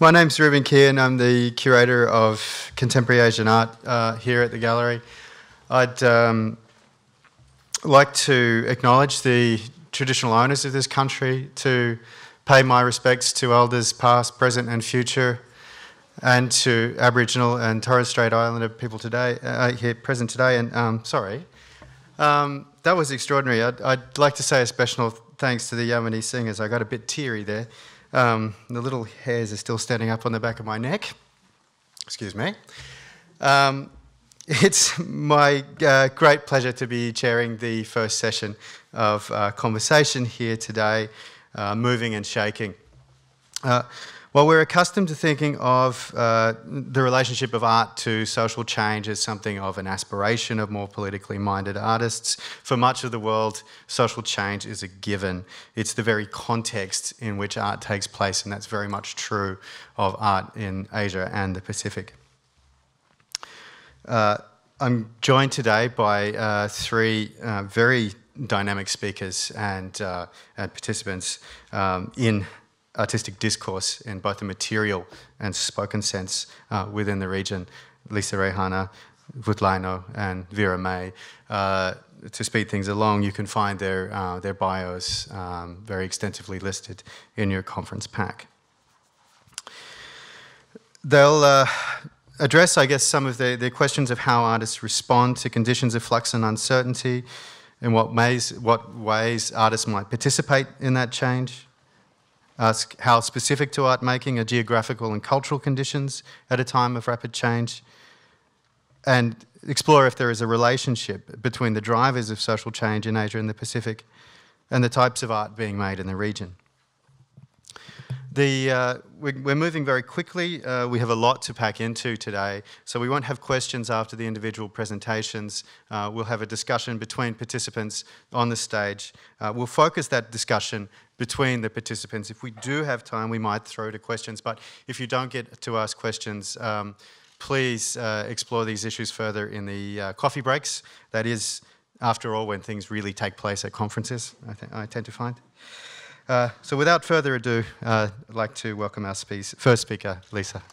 My name's Ruben Kean. I'm the curator of contemporary Asian art here at the gallery. I'd like to acknowledge the traditional owners of this country, to pay my respects to elders past, present and future, and to Aboriginal and Torres Strait Islander people today, here present today. And that was extraordinary. I'd like to say a special thanks to the Yamini singers. I got a bit teary there. The little hairs are still standing up on the back of my neck. Excuse me. It's my great pleasure to be chairing the first session of conversation here today, Moving and Shaking. While we're accustomed to thinking of the relationship of art to social change as something of an aspiration of more politically minded artists, for much of the world, social change is a given. It's the very context in which art takes place, and that's very much true of art in Asia and the Pacific. I'm joined today by three very dynamic speakers and participants in artistic discourse in both the material and spoken sense within the region. Lisa Rehana, Vutlaino and Vera May. To speed things along, you can find their bios very extensively listed in your conference pack. They'll address, I guess, some of the questions of how artists respond to conditions of flux and uncertainty, in what ways artists might participate in that change, ask how specific to art making are geographical and cultural conditions at a time of rapid change, and explore if there is a relationship between the drivers of social change in Asia and the Pacific and the types of art being made in the region. We're moving very quickly. We have a lot to pack into today, so we won't have questions after the individual presentations. We'll have a discussion between participants on the stage. We'll focus that discussion between the participants. If we do have time, we might throw to questions, but if you don't get to ask questions, please explore these issues further in the coffee breaks. That is, after all, when things really take place at conferences, I tend to find. So without further ado, I'd like to welcome our first speaker, Lisa.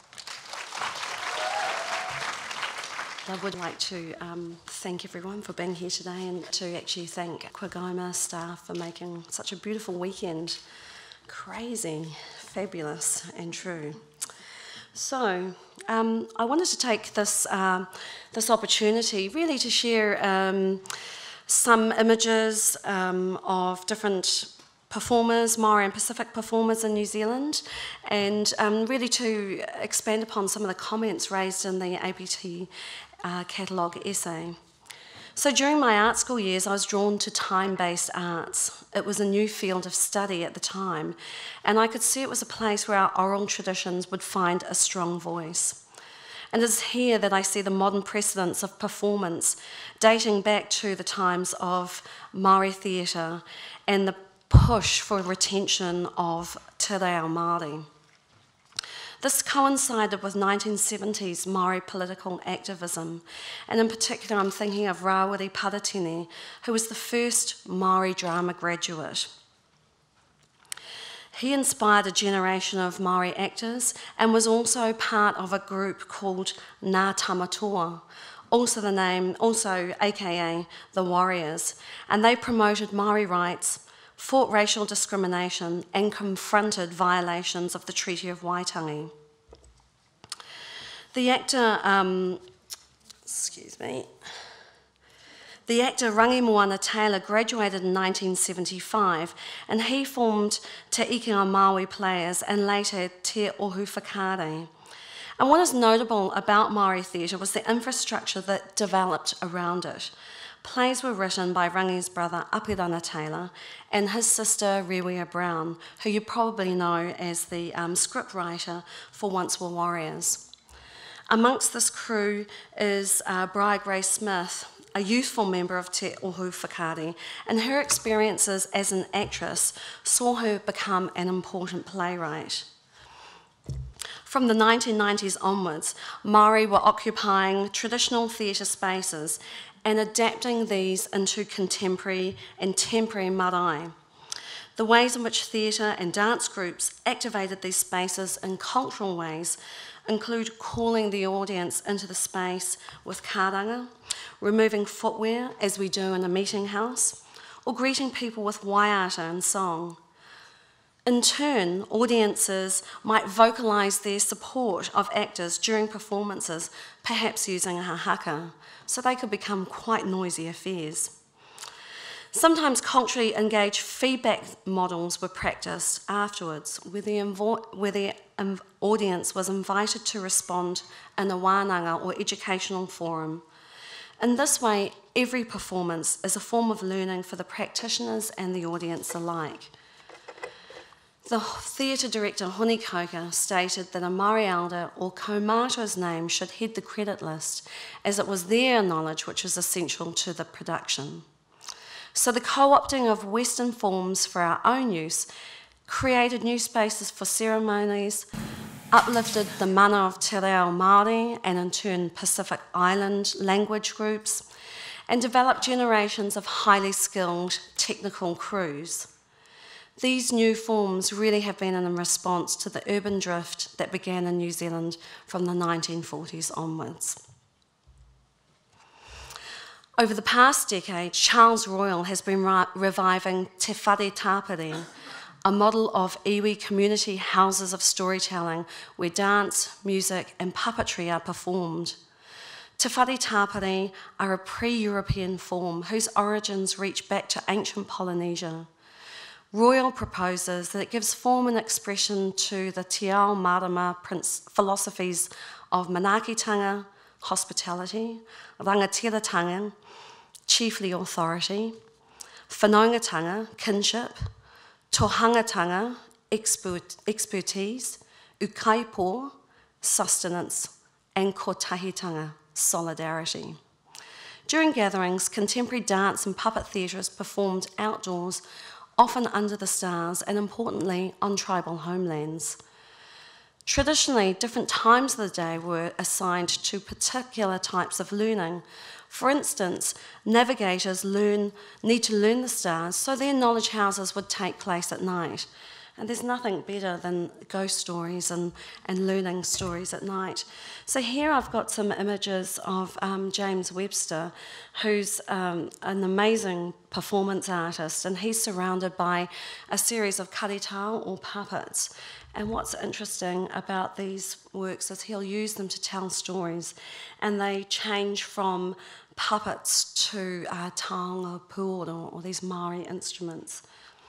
I would like to thank everyone for being here today, and to actually thank QAGOMA staff for making such a beautiful weekend. Crazy, fabulous and true. So I wanted to take this opportunity really to share some images of different performers, Maori and Pacific performers in New Zealand, and really to expand upon some of the comments raised in the APT catalogue essay. So during my art school years, I was drawn to time-based arts. It was a new field of study at the time, and I could see it was a place where our oral traditions would find a strong voice. And it's here that I see the modern precedents of performance dating back to the times of Maori theatre and the push for retention of te reo Māori. This coincided with 1970s Maori political activism, and in particular I'm thinking of Rawiri Paratini, who was the first Maori drama graduate. He inspired a generation of Maori actors and was also part of a group called Ngā Tamatoa, also aka the Warriors, and they promoted Maori rights, fought racial discrimination and confronted violations of the Treaty of Waitangi. The actor Rangi Moana Taylor graduated in 1975, and he formed Te Ikinga Māui Players and later Te Ohu Whakaare. And what is notable about Māori theatre was the infrastructure that developed around it. Plays were written by Rangi's brother Apirana Taylor and his sister Rewea Brown, who you probably know as the scriptwriter for Once Were Warriors. Amongst this crew is Briar Gray Smith, a youthful member of Te Ohu Whakaare, and her experiences as an actress saw her become an important playwright. From the 1990s onwards, Māori were occupying traditional theatre spaces and adapting these into contemporary and temporary marae. The ways in which theatre and dance groups activated these spaces in cultural ways include calling the audience into the space with karanga, removing footwear as we do in a meeting house, or greeting people with waiata and song. In turn, audiences might vocalise their support of actors during performances, perhaps using a haka, so they could become quite noisy affairs. Sometimes culturally engaged feedback models were practiced afterwards, where the audience was invited to respond in a wānanga or educational forum. In this way, every performance is a form of learning for the practitioners and the audience alike. The theatre director Honi Koka stated that a Māori elder or kaumātua's name should head the credit list, as it was their knowledge which was essential to the production. So the co-opting of Western forms for our own use created new spaces for ceremonies, uplifted the mana of te reo Māori and in turn Pacific Island language groups, and developed generations of highly skilled technical crews. These new forms really have been in response to the urban drift that began in New Zealand from the 1940s onwards. Over the past decade, Charles Royal has been reviving Te Whare Tāpiri, a model of iwi community houses of storytelling where dance, music and puppetry are performed. Te Whare Tāpiri are a pre-European form whose origins reach back to ancient Polynesia. Royal proposes that it gives form and expression to the Te Ao Marama philosophies of manaakitanga, hospitality, rangatiratanga, chiefly authority, whanaungatanga, kinship, tohangatanga, expertise, ukaipo, sustenance, and kotahitanga, solidarity. During gatherings, contemporary dance and puppet theatre is performed outdoors, often under the stars, and importantly, on tribal homelands. Traditionally, different times of the day were assigned to particular types of learning. For instance, navigators need to learn the stars, so their knowledge houses would take place at night. And there's nothing better than ghost stories and learning stories at night. So here I've got some images of James Webster, who's an amazing performance artist, and he's surrounded by a series of karitau or puppets. And what's interesting about these works is he'll use them to tell stories, and they change from puppets to taonga puoro, or these Māori instruments.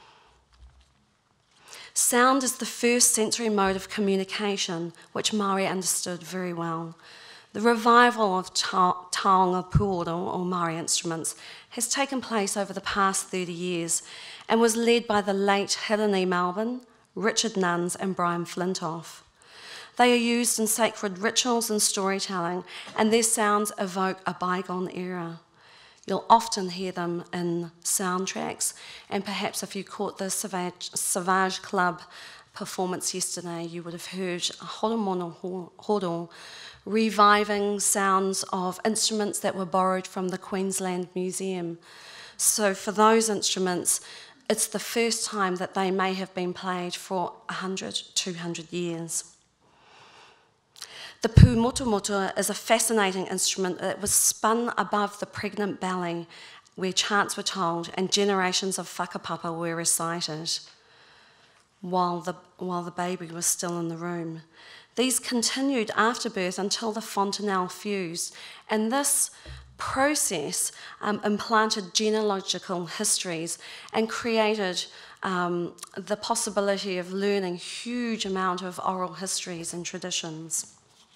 Sound is the first sensory mode of communication, which Māori understood very well. The revival of taonga puoro, or Māori instruments, has taken place over the past 30 years and was led by the late Hirini Melbourne, Richard Nuns and Brian Flintoff. They are used in sacred rituals and storytelling, and their sounds evoke a bygone era. You'll often hear them in soundtracks, and perhaps if you caught the Savage Club performance yesterday, you would have heard Horomono Horo, reviving sounds of instruments that were borrowed from the Queensland Museum. So for those instruments, it's the first time that they may have been played for 100, 200 years. The pūmotumotu is a fascinating instrument that was spun above the pregnant belly, where chants were told and generations of whakapapa were recited while the baby was still in the room. These continued after birth until the fontanelle fused, and this process implanted genealogical histories and created the possibility of learning huge amount of oral histories and traditions.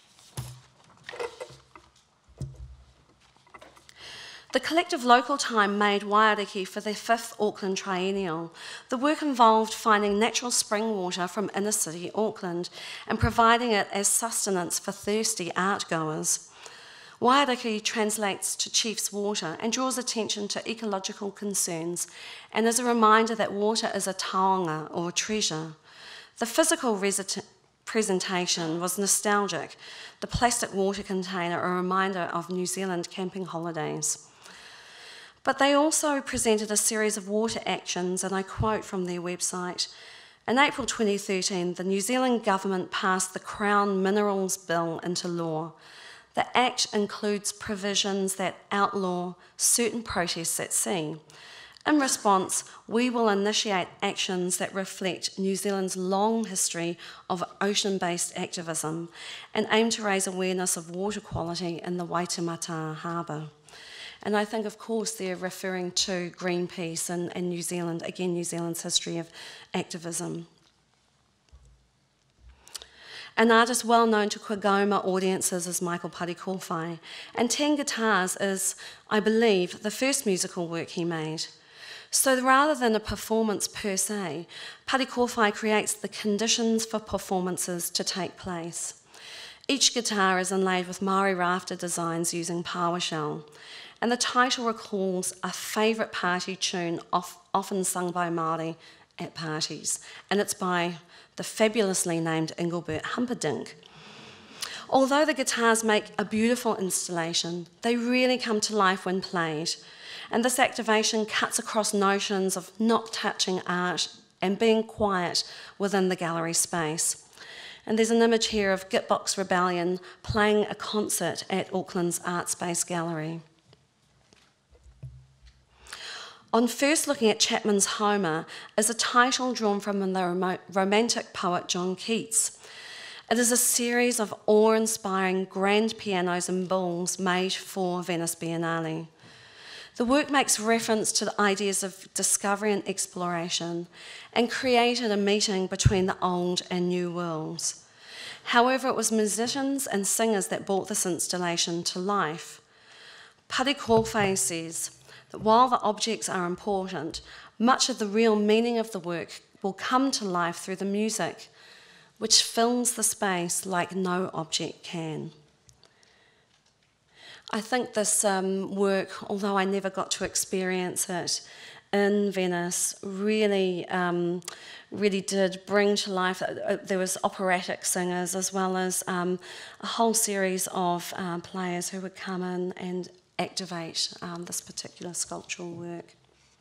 The collective local time made Waiariki for the 5th Auckland Triennial. The work involved finding natural spring water from inner city Auckland and providing it as sustenance for thirsty art goers. Waiariki translates to chief's water and draws attention to ecological concerns and is a reminder that water is a taonga or a treasure. The physical presentation was nostalgic, the plastic water container a reminder of New Zealand camping holidays. But they also presented a series of water actions, and I quote from their website. In April 2013, the New Zealand government passed the Crown Minerals Bill into law. The Act includes provisions that outlaw certain protests at sea. In response, we will initiate actions that reflect New Zealand's long history of ocean-based activism and aim to raise awareness of water quality in the Waitemata Harbour. And I think, of course, they're referring to Greenpeace and New Zealand, again, New Zealand's history of activism. An artist well known to QAGOMA audiences is Michael Parikowhai, and 10 Guitars is, I believe, the first musical work he made. So rather than a performance per se, Parikowhai creates the conditions for performances to take place. Each guitar is inlaid with Maori rafter designs using PowerShell, and the title recalls a favourite party tune often sung by Māori at parties, and it's by the fabulously named Engelbert Humperdinck. Although the guitars make a beautiful installation, they really come to life when played, and this activation cuts across notions of not touching art and being quiet within the gallery space. And there's an image here of Gitbox Rebellion playing a concert at Auckland's Art Space Gallery. On first looking at Chapman's Homer is a title drawn from the Romantic poet John Keats. It is a series of awe-inspiring grand pianos and bulls made for Venice Biennale. The work makes reference to the ideas of discovery and exploration and created a meeting between the old and new worlds. However, it was musicians and singers that brought this installation to life. Parikowhai says that while the objects are important, much of the real meaning of the work will come to life through the music, which fills the space like no object can. I think this work, although I never got to experience it in Venice, really did bring to life. There was operatic singers as well as a whole series of players who would come in and activate this particular sculptural work.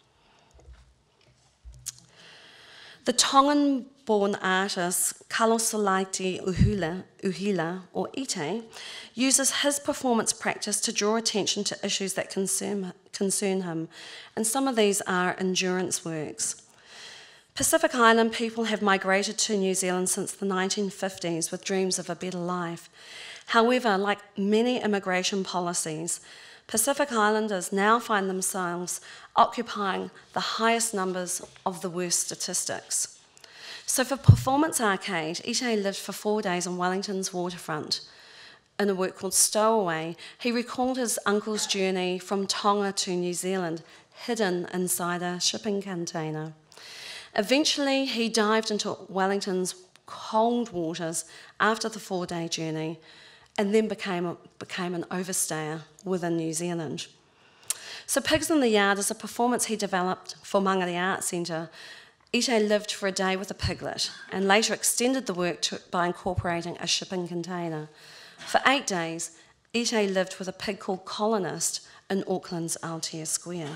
The Tongan-born artist Kalosolaiti Uhila, or Ite, uses his performance practice to draw attention to issues that concern him, and some of these are endurance works. Pacific Island people have migrated to New Zealand since the 1950s with dreams of a better life. However, like many immigration policies, Pacific Islanders now find themselves occupying the highest numbers of the worst statistics. So for Performance Arcade, Ite lived for 4 days on Wellington's waterfront. In a work called Stowaway, he recalled his uncle's journey from Tonga to New Zealand, hidden inside a shipping container. Eventually, he dived into Wellington's cold waters after the 4-day journey, and then became an overstayer within New Zealand. So Pigs in the Yard is a performance he developed for Mangere Art Centre. Ite lived for a day with a piglet and later extended the work by incorporating a shipping container. For 8 days, Ite lived with a pig called Colonist in Auckland's Aotea Square.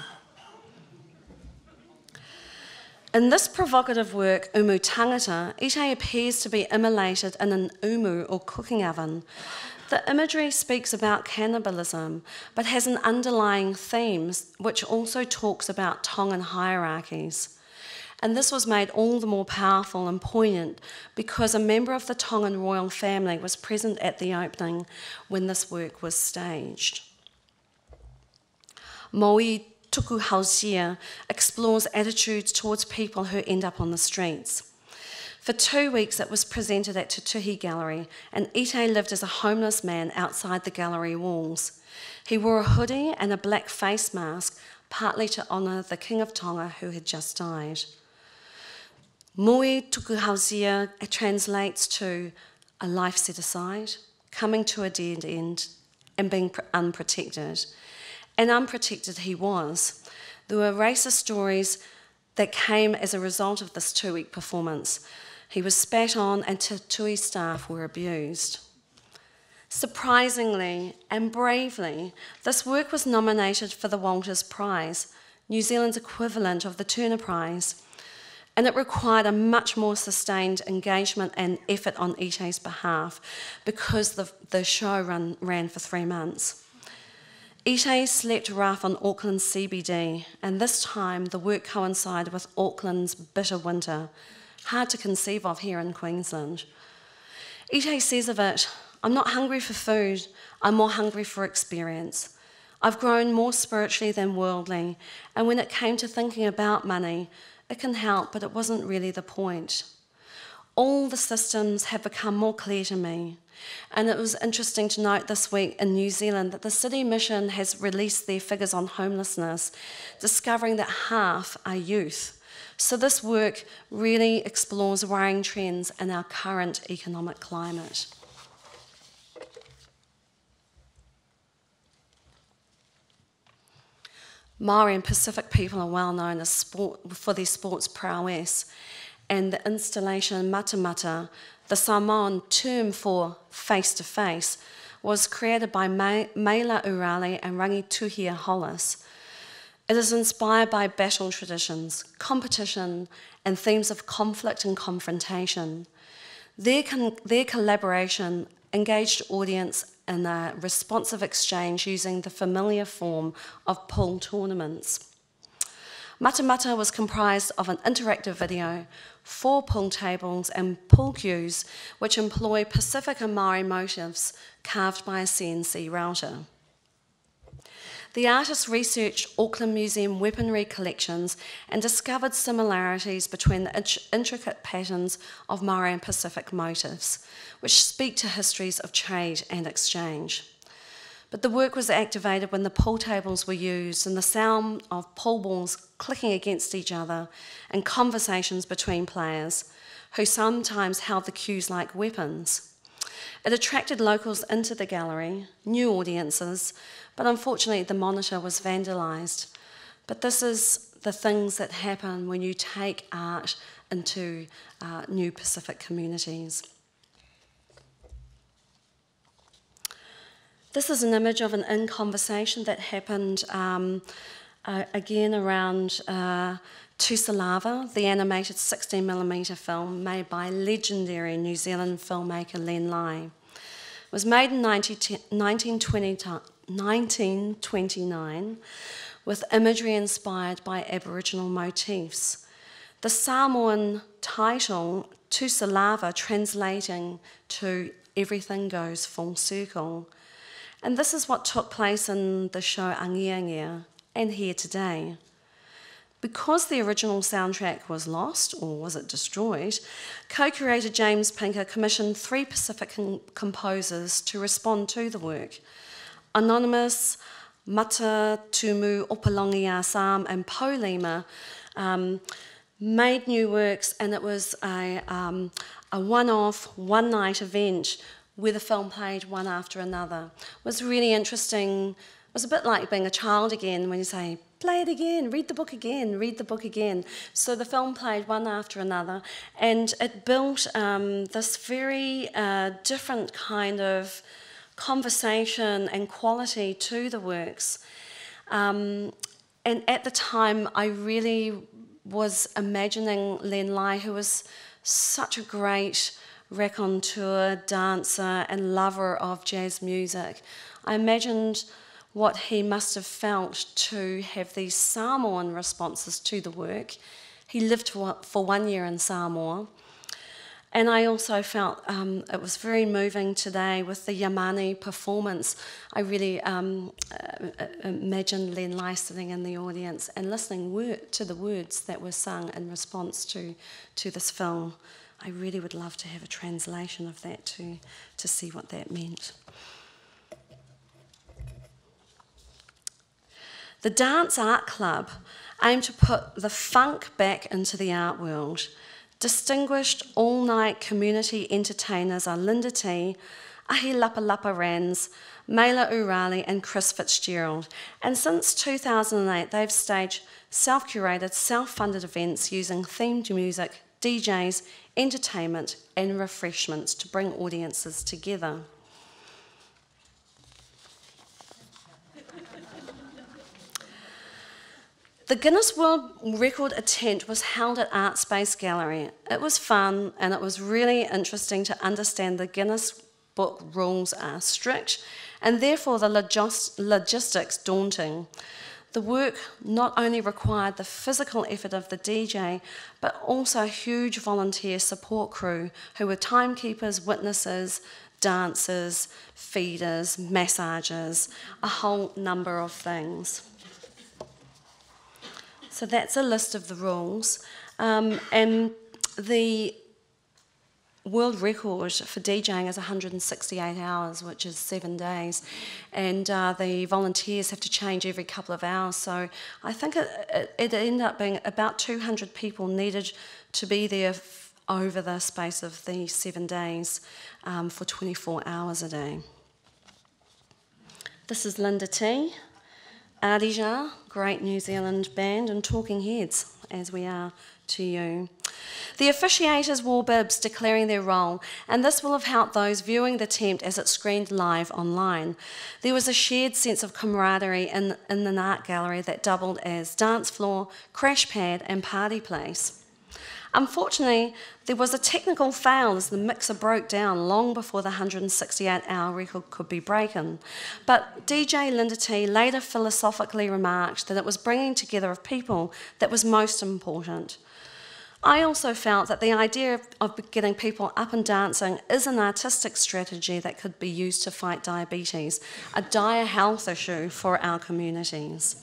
In this provocative work, Umu Tangata, Ite appears to be immolated in an umu or cooking oven. The imagery speaks about cannibalism, but has an underlying theme which also talks about Tongan hierarchies. And this was made all the more powerful and poignant because a member of the Tongan royal family was present at the opening when this work was staged. Moi Tuku Hausia explores attitudes towards people who end up on the streets. For 2 weeks it was presented at Te Tuhi Gallery, and Ite lived as a homeless man outside the gallery walls. He wore a hoodie and a black face mask, partly to honour the King of Tonga who had just died. Moi Tuku Hausia translates to a life set aside, coming to a dead end, and being unprotected. And unprotected he was. There were racist stories that came as a result of this 2-week performance. He was spat on and Te Tuhi staff were abused. Surprisingly and bravely, this work was nominated for the Walters Prize, New Zealand's equivalent of the Turner Prize, and it required a much more sustained engagement and effort on Ite's behalf because the show ran for 3 months. Ite slept rough on Auckland's CBD, and this time the work coincided with Auckland's bitter winter, hard to conceive of here in Queensland. Ite says of it, "I'm not hungry for food, I'm more hungry for experience. I've grown more spiritually than worldly, and when it came to thinking about money, it can help, but it wasn't really the point. All the systems have become more clear to me." And it was interesting to note this week in New Zealand that the City Mission has released their figures on homelessness, discovering that half are youth. So this work really explores worrying trends in our current economic climate. Maori and Pacific people are well known for their sports prowess, and the installation mata mata, the Samoan term for face-to-face, was created by Meila Urali and Rangituhia Hollis. It is inspired by battle traditions, competition, and themes of conflict and confrontation. Their collaboration engaged audience in a responsive exchange using the familiar form of pool tournaments. Mata Mata was comprised of an interactive video, 4 pool tables and pool cues which employ Pacific and Maori motifs carved by a CNC router. The artists researched Auckland Museum weaponry collections and discovered similarities between the intricate patterns of Maori and Pacific motifs, which speak to histories of trade and exchange. But the work was activated when the pool tables were used and the sound of pool balls clicking against each other and conversations between players, who sometimes held the cues like weapons. It attracted locals into the gallery, new audiences, but unfortunately the monitor was vandalised. But this is the things that happen when you take art into new Pacific communities. This is an image of an in-conversation that happened again around Tusalava, the animated 16mm film made by legendary New Zealand filmmaker Len Lai. It was made in 1929 with imagery inspired by Aboriginal motifs. The Samoan title, Tusalava, translating to "Everything Goes Full Circle." And this is what took place in the show Angiangia and here today. Because the original soundtrack was lost, or was it destroyed, co-curator James Pinker commissioned 3 Pacific composers to respond to the work. Anonymous, Mata Tumu Opalongi Asam and Polima made new works, and it was a one-off, one-night event where the film played one after another. It was really interesting. It was a bit like being a child again when you say, play it again, read the book again, read the book again. So the film played one after another, and it built this very different kind of conversation and quality to the works. And at the time, I really was imagining Len Lai, who was such a great raconteur, dancer, and lover of jazz music. I imagined what he must have felt to have these Samoan responses to the work. He lived for 1 year in Samoa. And I also felt it was very moving today with the Yamani performance. I really imagined Len Lai sitting in the audience and listening to the words that were sung in response to this film. I really would love to have a translation of that to see what that meant. The Dance Art Club aimed to put the funk back into the art world. Distinguished all-night community entertainers are Linda T, Ahi Lapa Lapa Rans, Meila Urali and Chris Fitzgerald. And since 2008, they've staged self-curated, self-funded events using themed music, DJs, entertainment and refreshments to bring audiences together. The Guinness World Record attempt was held at Art Space Gallery. It was fun, and it was really interesting to understand the Guinness Book rules are strict, and therefore the logistics daunting. The work not only required the physical effort of the DJ, but also a huge volunteer support crew who were timekeepers, witnesses, dancers, feeders, massagers, a whole number of things. So that's a list of the rules. And the world record for DJing is 168 hours, which is 7 days. And the volunteers have to change every couple of hours. So I think it ended up being about 200 people needed to be there over the space of the 7 days for 24 hours a day. This is Linda T. Ardija, great New Zealand band, and Talking Heads, as we are to you. The officiators wore bibs declaring their role, and this will have helped those viewing the attempt as it screened live online. There was a shared sense of camaraderie in an art gallery that doubled as dance floor, crash pad, and party place. Unfortunately, there was a technical fail as the mixer broke down long before the 168-hour record could be broken. But DJ Linda T later philosophically remarked that it was bringing together of people that was most important. I also felt that the idea of getting people up and dancing is an artistic strategy that could be used to fight diabetes, a dire health issue for our communities.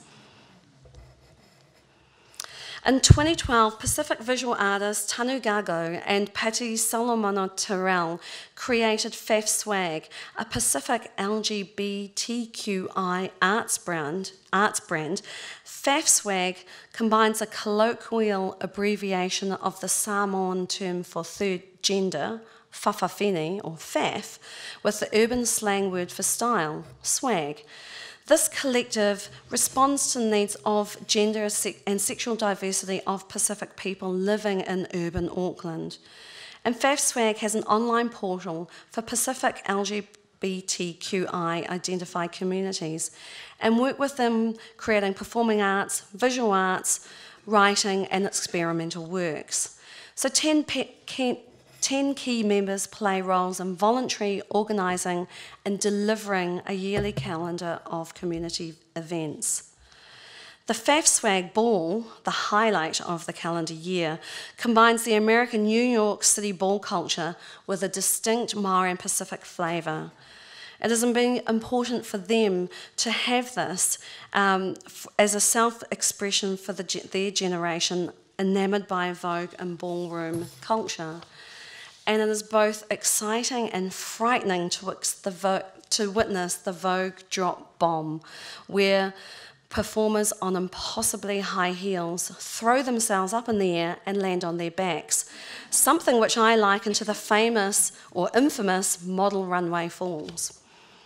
In 2012, Pacific visual artist Tanu Gago and Patti Solomono-Terrell created FAF Swag, a Pacific LGBTQI arts brand. FAF Swag combines a colloquial abbreviation of the Samoan term for third gender, whawhawhine, or FAF, with the urban slang word for style, swag. This collective responds to the needs of gender and sexual diversity of Pacific people living in urban Auckland. And FAF Swag has an online portal for Pacific LGBTQI identified communities and work with them creating performing arts, visual arts, writing and experimental works. So 10 key members play roles in voluntary organising and delivering a yearly calendar of community events. The FAF Swag Ball, the highlight of the calendar year, combines the American New York City ball culture with a distinct Maori and Pacific flavour. It has been important for them to have this as a self-expression for their generation enamoured by Vogue and ballroom culture. And it is both exciting and frightening to witness the Vogue drop bomb, where performers on impossibly high heels throw themselves up in the air and land on their backs, something which I liken to the famous or infamous model runway falls.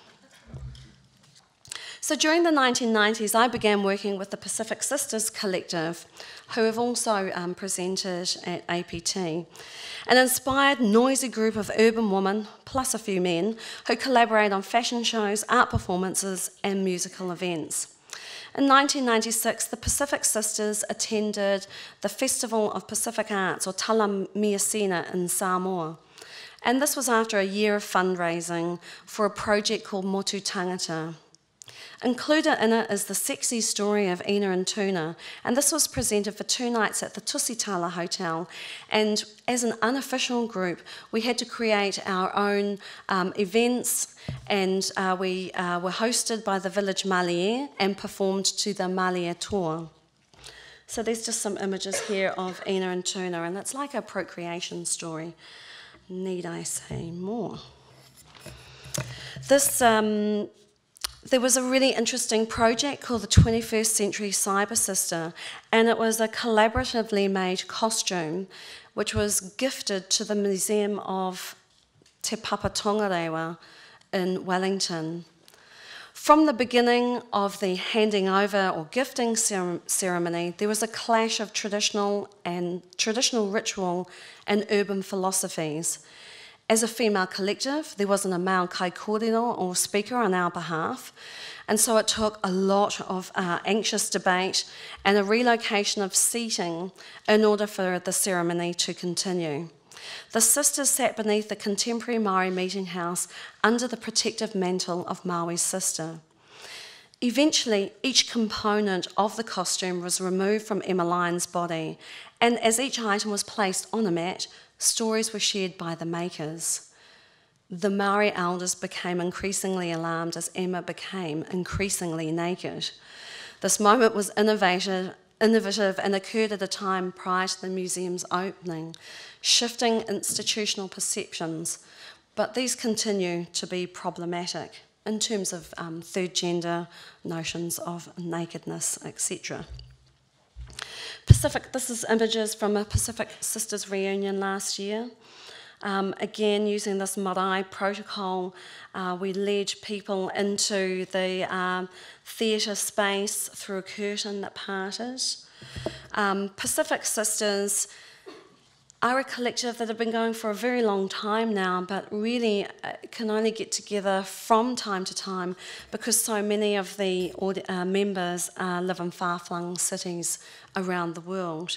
So during the 1990s, I began working with the Pacific Sisters Collective, who have also presented at APT, an inspired, noisy group of urban women, plus a few men, who collaborate on fashion shows, art performances, and musical events. In 1996, the Pacific Sisters attended the Festival of Pacific Arts, or Talamiasina, in Samoa. And this was after a year of fundraising for a project called Motu Tangata. Included in it is the sexy story of Ina and Tuna, and this was presented for 2 nights at the Tusitala Hotel. And as an unofficial group, we had to create our own events, and we were hosted by the village Malie and performed to the Malie tour. So there's just some images here of Ina and Tuna, and it's like a procreation story. Need I say more? There was a really interesting project called the 21st Century Cyber Sister, and it was a collaboratively made costume which was gifted to the Museum of Te Papa Tongarewa in Wellington. From the beginning of the handing over or gifting ceremony, there was a clash of traditional ritual and urban philosophies. As a female collective, there wasn't a male kai kōrero or speaker on our behalf, And so it took a lot of anxious debate and a relocation of seating in order for the ceremony to continue. The sisters sat beneath the contemporary Maori meeting house under the protective mantle of Maui's sister. Eventually, each component of the costume was removed from Emmeline's body, and as each item was placed on a mat, stories were shared by the makers. The Maori elders became increasingly alarmed as Emma became increasingly naked. This moment was innovative and occurred at a time prior to the museum's opening, shifting institutional perceptions, but these continue to be problematic in terms of third gender, notions of nakedness, etc. This is images from a Pacific Sisters reunion last year. Again, using this marae protocol, we led people into the theatre space through a curtain that parted. Pacific Sisters are a collective that have been going for a very long time now, but really can only get together from time to time because so many of the members live in far-flung cities around the world.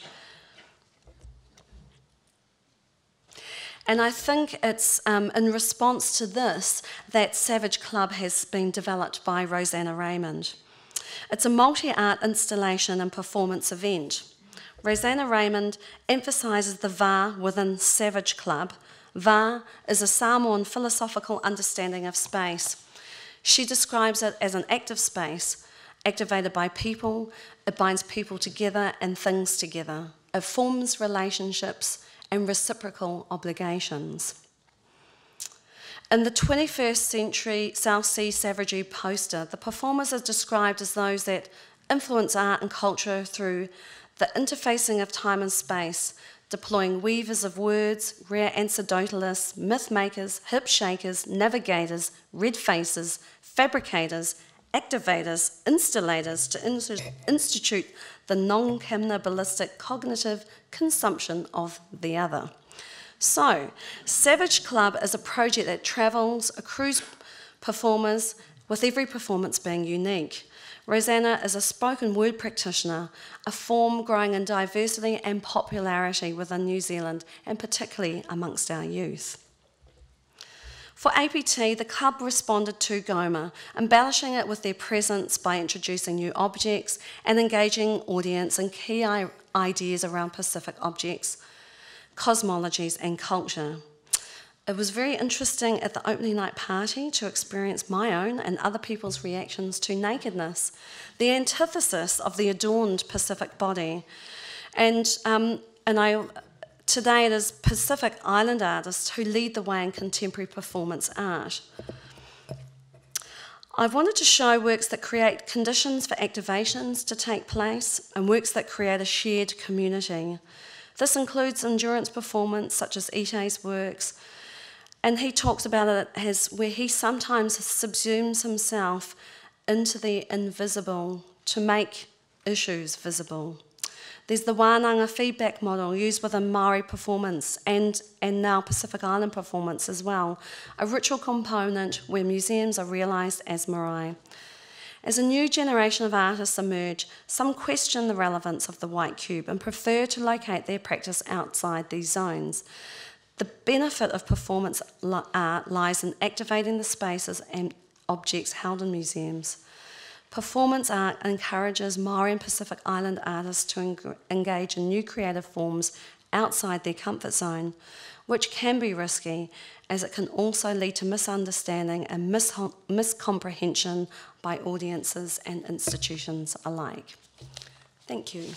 And I think it's in response to this that Savage Club has been developed by Rosanna Raymond. It's a multi-art installation and performance event. Rosanna Raymond emphasises the va within Savage Club. Va is a Samoan philosophical understanding of space. She describes it as an active space, activated by people. It binds people together and things together. It forms relationships and reciprocal obligations. In the 21st century South Sea Savagery poster, the performers are described as those that influence art and culture through the interfacing of time and space, deploying weavers of words, rare anecdotalists, myth makers, hip shakers, navigators, red faces, fabricators, activators, installators to institute the non-cannibalistic cognitive consumption of the other. So, Savage Club is a project that travels, accrues performers, with every performance being unique. Rosanna is a spoken word practitioner, a form growing in diversity and popularity within New Zealand, and particularly amongst our youth. For APT, the club responded to QAGOMA, embellishing it with their presence by introducing new objects and engaging audience in key ideas around Pacific objects, cosmologies and culture. It was very interesting at the opening night party to experience my own and other people's reactions to nakedness, the antithesis of the adorned Pacific body. Today it is Pacific Island artists who lead the way in contemporary performance art. I wanted to show works that create conditions for activations to take place and works that create a shared community. This includes endurance performance such as Ite's works, and he talks about it as where he sometimes subsumes himself into the invisible to make issues visible. There's the wānanga feedback model used within Māori performance and now Pacific Island performance as well, a ritual component where museums are realised as marae. As a new generation of artists emerge, some question the relevance of the white cube and prefer to locate their practice outside these zones. The benefit of performance art lies in activating the spaces and objects held in museums. Performance art encourages Māori and Pacific Island artists to engage in new creative forms outside their comfort zone, which can be risky, as it can also lead to misunderstanding and miscomprehension by audiences and institutions alike. Thank you.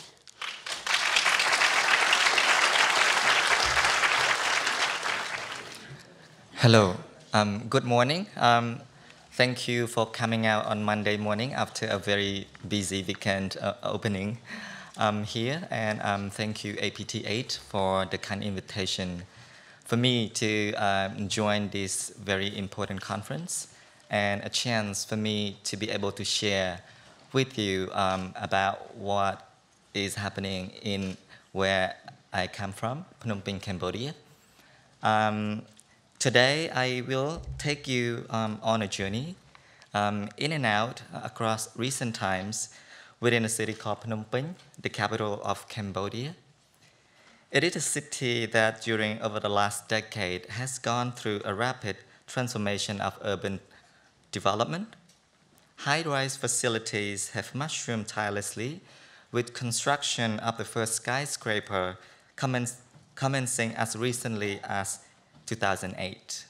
Hello, good morning. Thank you for coming out on Monday morning after a very busy weekend opening here, and thank you APT8 for the kind invitation for me to join this very important conference and a chance for me to be able to share with you about what is happening in where I come from, Phnom Penh, Cambodia. Today, I will take you on a journey in and out across recent times within a city called Phnom Penh, the capital of Cambodia. It is a city that during over the last decade has gone through a rapid transformation of urban development. High-rise facilities have mushroomed tirelessly, with construction of the first skyscraper commencing as recently as 2008.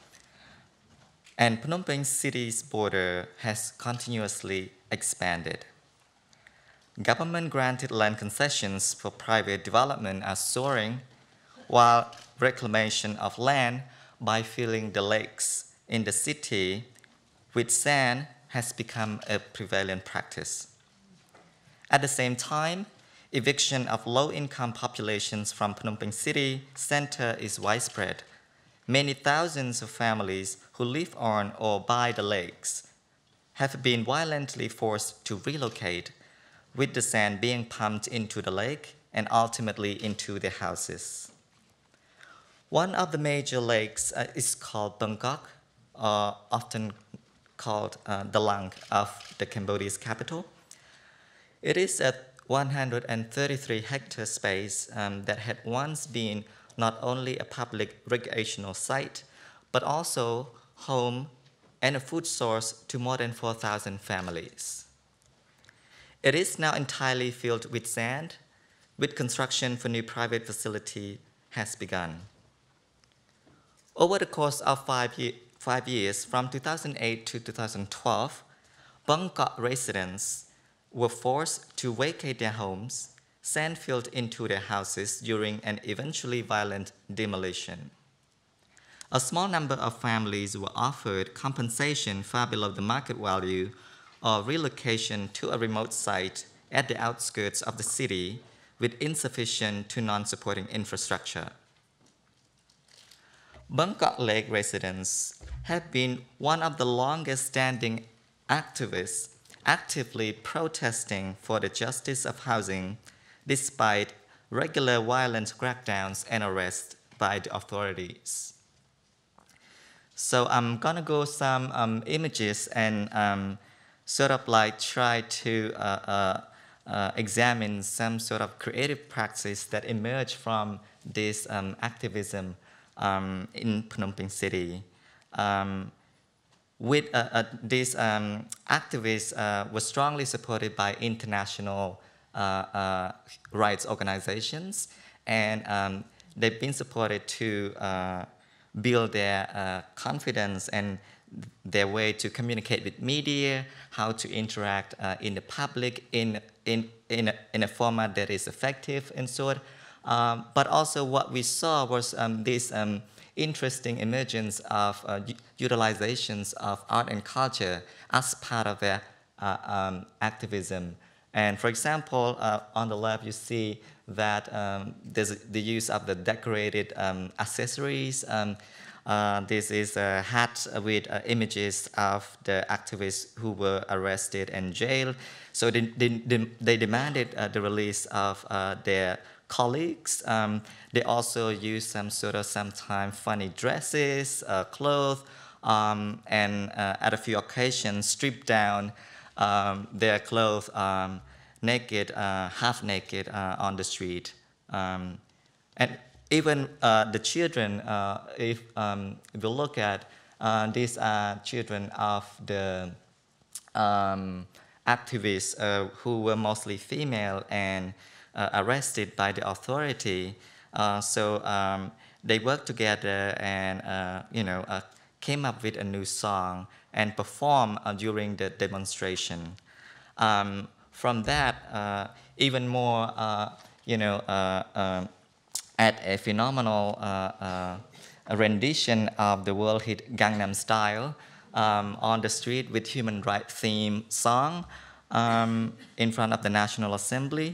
And Phnom Penh city's border has continuously expanded. Government-granted land concessions for private development are soaring, while reclamation of land by filling the lakes in the city with sand has become a prevalent practice. At the same time, eviction of low-income populations from Phnom Penh city center is widespread. Many thousands of families who live on or by the lakes have been violently forced to relocate, with the sand being pumped into the lake and ultimately into their houses. One of the major lakes is called Bangkok, often called the lung of the Cambodia's capital. It is a 133 hectare space that had once been not only a public recreational site, but also home and a food source to more than 4,000 families. It is now entirely filled with sand, with construction for new private facility has begun. Over the course of 5 years, from 2008 to 2012, Bangkok residents were forced to vacate their homes, sand filled into their houses during an eventually violent demolition. A small number of families were offered compensation far below the market value or relocation to a remote site at the outskirts of the city with insufficient to non-supporting infrastructure. Bangkok Lake residents have been one of the longest-standing activists actively protesting for the justice of housing despite regular violent crackdowns and arrests by the authorities. So I'm gonna go some images and sort of like try to examine some sort of creative practice that emerged from this activism in Phnom Penh city. These activists were strongly supported by international rights organizations, and they've been supported to build their confidence and their way to communicate with media, how to interact in the public in a format that is effective and so on. But also what we saw was this interesting emergence of utilizations of art and culture as part of their activism. And for example, on the left you see that there's the use of the decorated accessories. This is a hat with images of the activists who were arrested and jailed. So they demanded the release of their colleagues. They also used some sort of sometimes funny dresses, clothes, and at a few occasions stripped down their clothes naked, half naked on the street. And even the children, if you look at, these are children of the activists who were mostly female and arrested by the authority. So they worked together and came up with a new song and performed during the demonstration. From that, even more, at a phenomenal rendition of the world hit Gangnam Style on the street with human rights theme song in front of the National Assembly.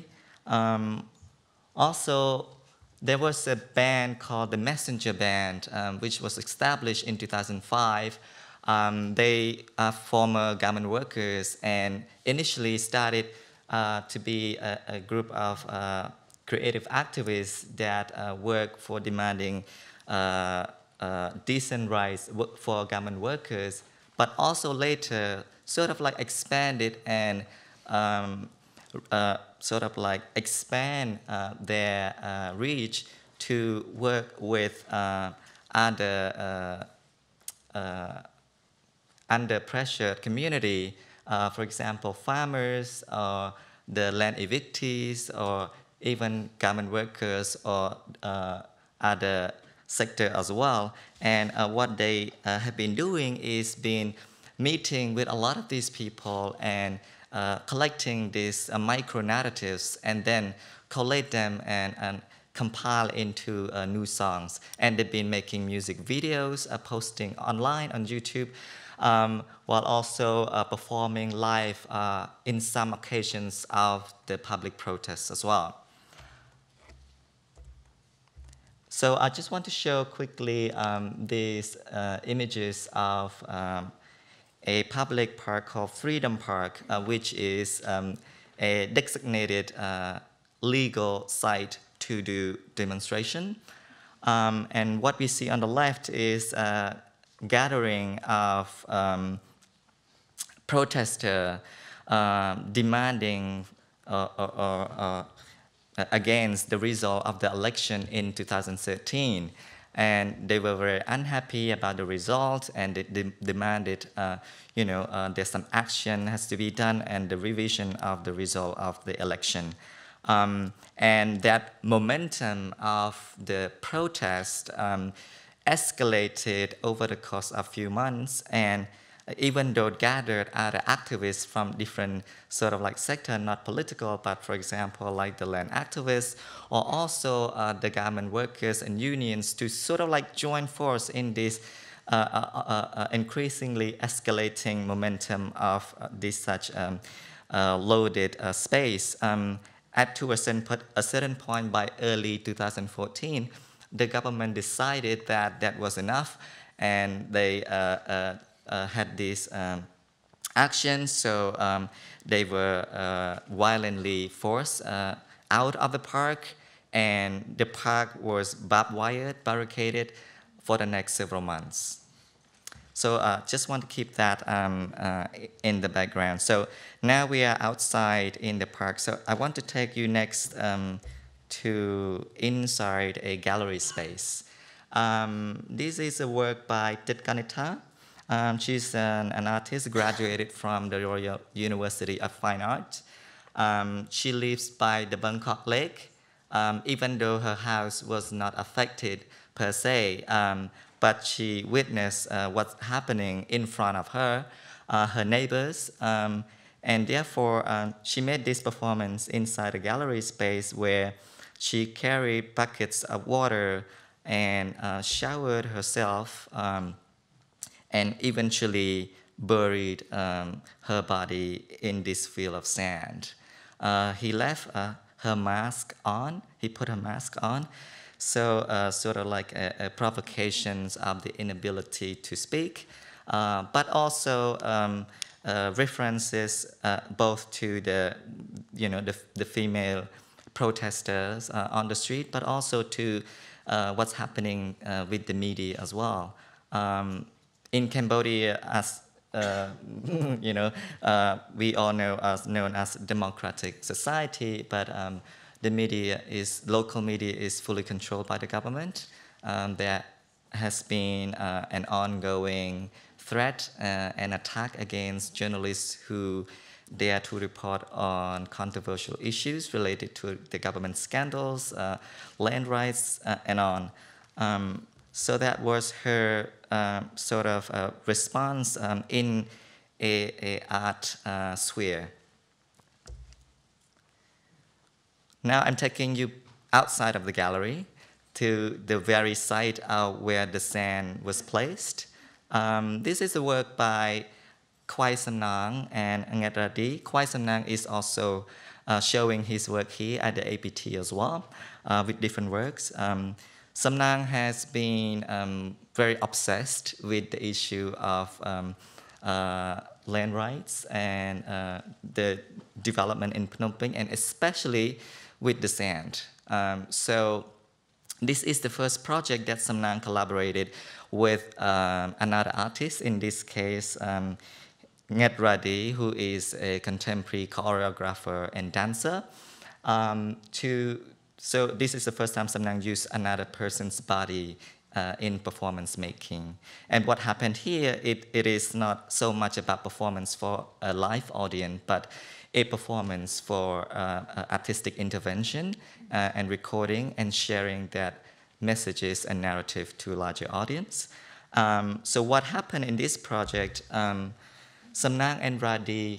Also, there was a band called the Messenger Band, which was established in 2005. They are former garment workers and initially started to be a group of creative activists that work for demanding decent rights for garment workers, but also later sort of like expanded and sort of like expand their reach to work with other under pressured community, for example, farmers or the land evictees or even garment workers or other sector as well. And what they have been doing is been meeting with a lot of these people and collecting these micro narratives and then collate them and compile into new songs. And they've been making music videos, posting online on YouTube, while also performing live in some occasions of the public protests as well. So I just want to show quickly these images of a public park called Freedom Park, which is a designated legal site to do demonstration. And what we see on the left is a gathering of protesters demanding against the result of the election in 2013. And they were very unhappy about the result, and they demanded, there's some action has to be done and the revision of the result of the election. And that momentum of the protest escalated over the course of a few months, and even though gathered other activists from different sort of like sector, not political, but for example, like the land activists, or also the garment workers and unions to sort of like join force in this increasingly escalating momentum of this such loaded space. To a certain point by early 2014, the government decided that that was enough, and they had this action. So they were violently forced out of the park, and the park was barbed wired, barricaded for the next several months. So just want to keep that in the background. So now we are outside in the park. So I want to take you next to inside a gallery space. This is a work by Kanita. She's an artist, graduated from the Royal University of Fine Arts. She lives by the Bangkok Lake, even though her house was not affected per se, but she witnessed what's happening in front of her, her neighbors, and therefore she made this performance inside a gallery space where she carried buckets of water and showered herself and eventually buried her body in this field of sand. He left her mask on, he put her mask on, so sort of like a provocations of the inability to speak, but also references both to the female protesters on the street, but also to what's happening with the media as well. In Cambodia, as we all know as known as democratic society, but the local media is fully controlled by the government. There has been an ongoing threat and attack against journalists who dare to report on controversial issues related to the government scandals, land rights, and on. So that was her sort of response in a art sphere. Now I'm taking you outside of the gallery to the very site where the sand was placed. This is a work by Kwai Samnang and Angatradi. Kwai Samnang is also showing his work here at the APT as well, with different works. Samnang has been very obsessed with the issue of land rights and the development in Phnom Penh, and especially with the sand. So This is the first project that Samnang collaborated with another artist, in this case, Nget Radi, who is a contemporary choreographer and dancer. So this is the first time Samnang used another person's body in performance making. And what happened here, it is not so much about performance for a live audience, but a performance for artistic intervention and recording and sharing that messages and narrative to a larger audience. So what happened in this project, Samnang and Radi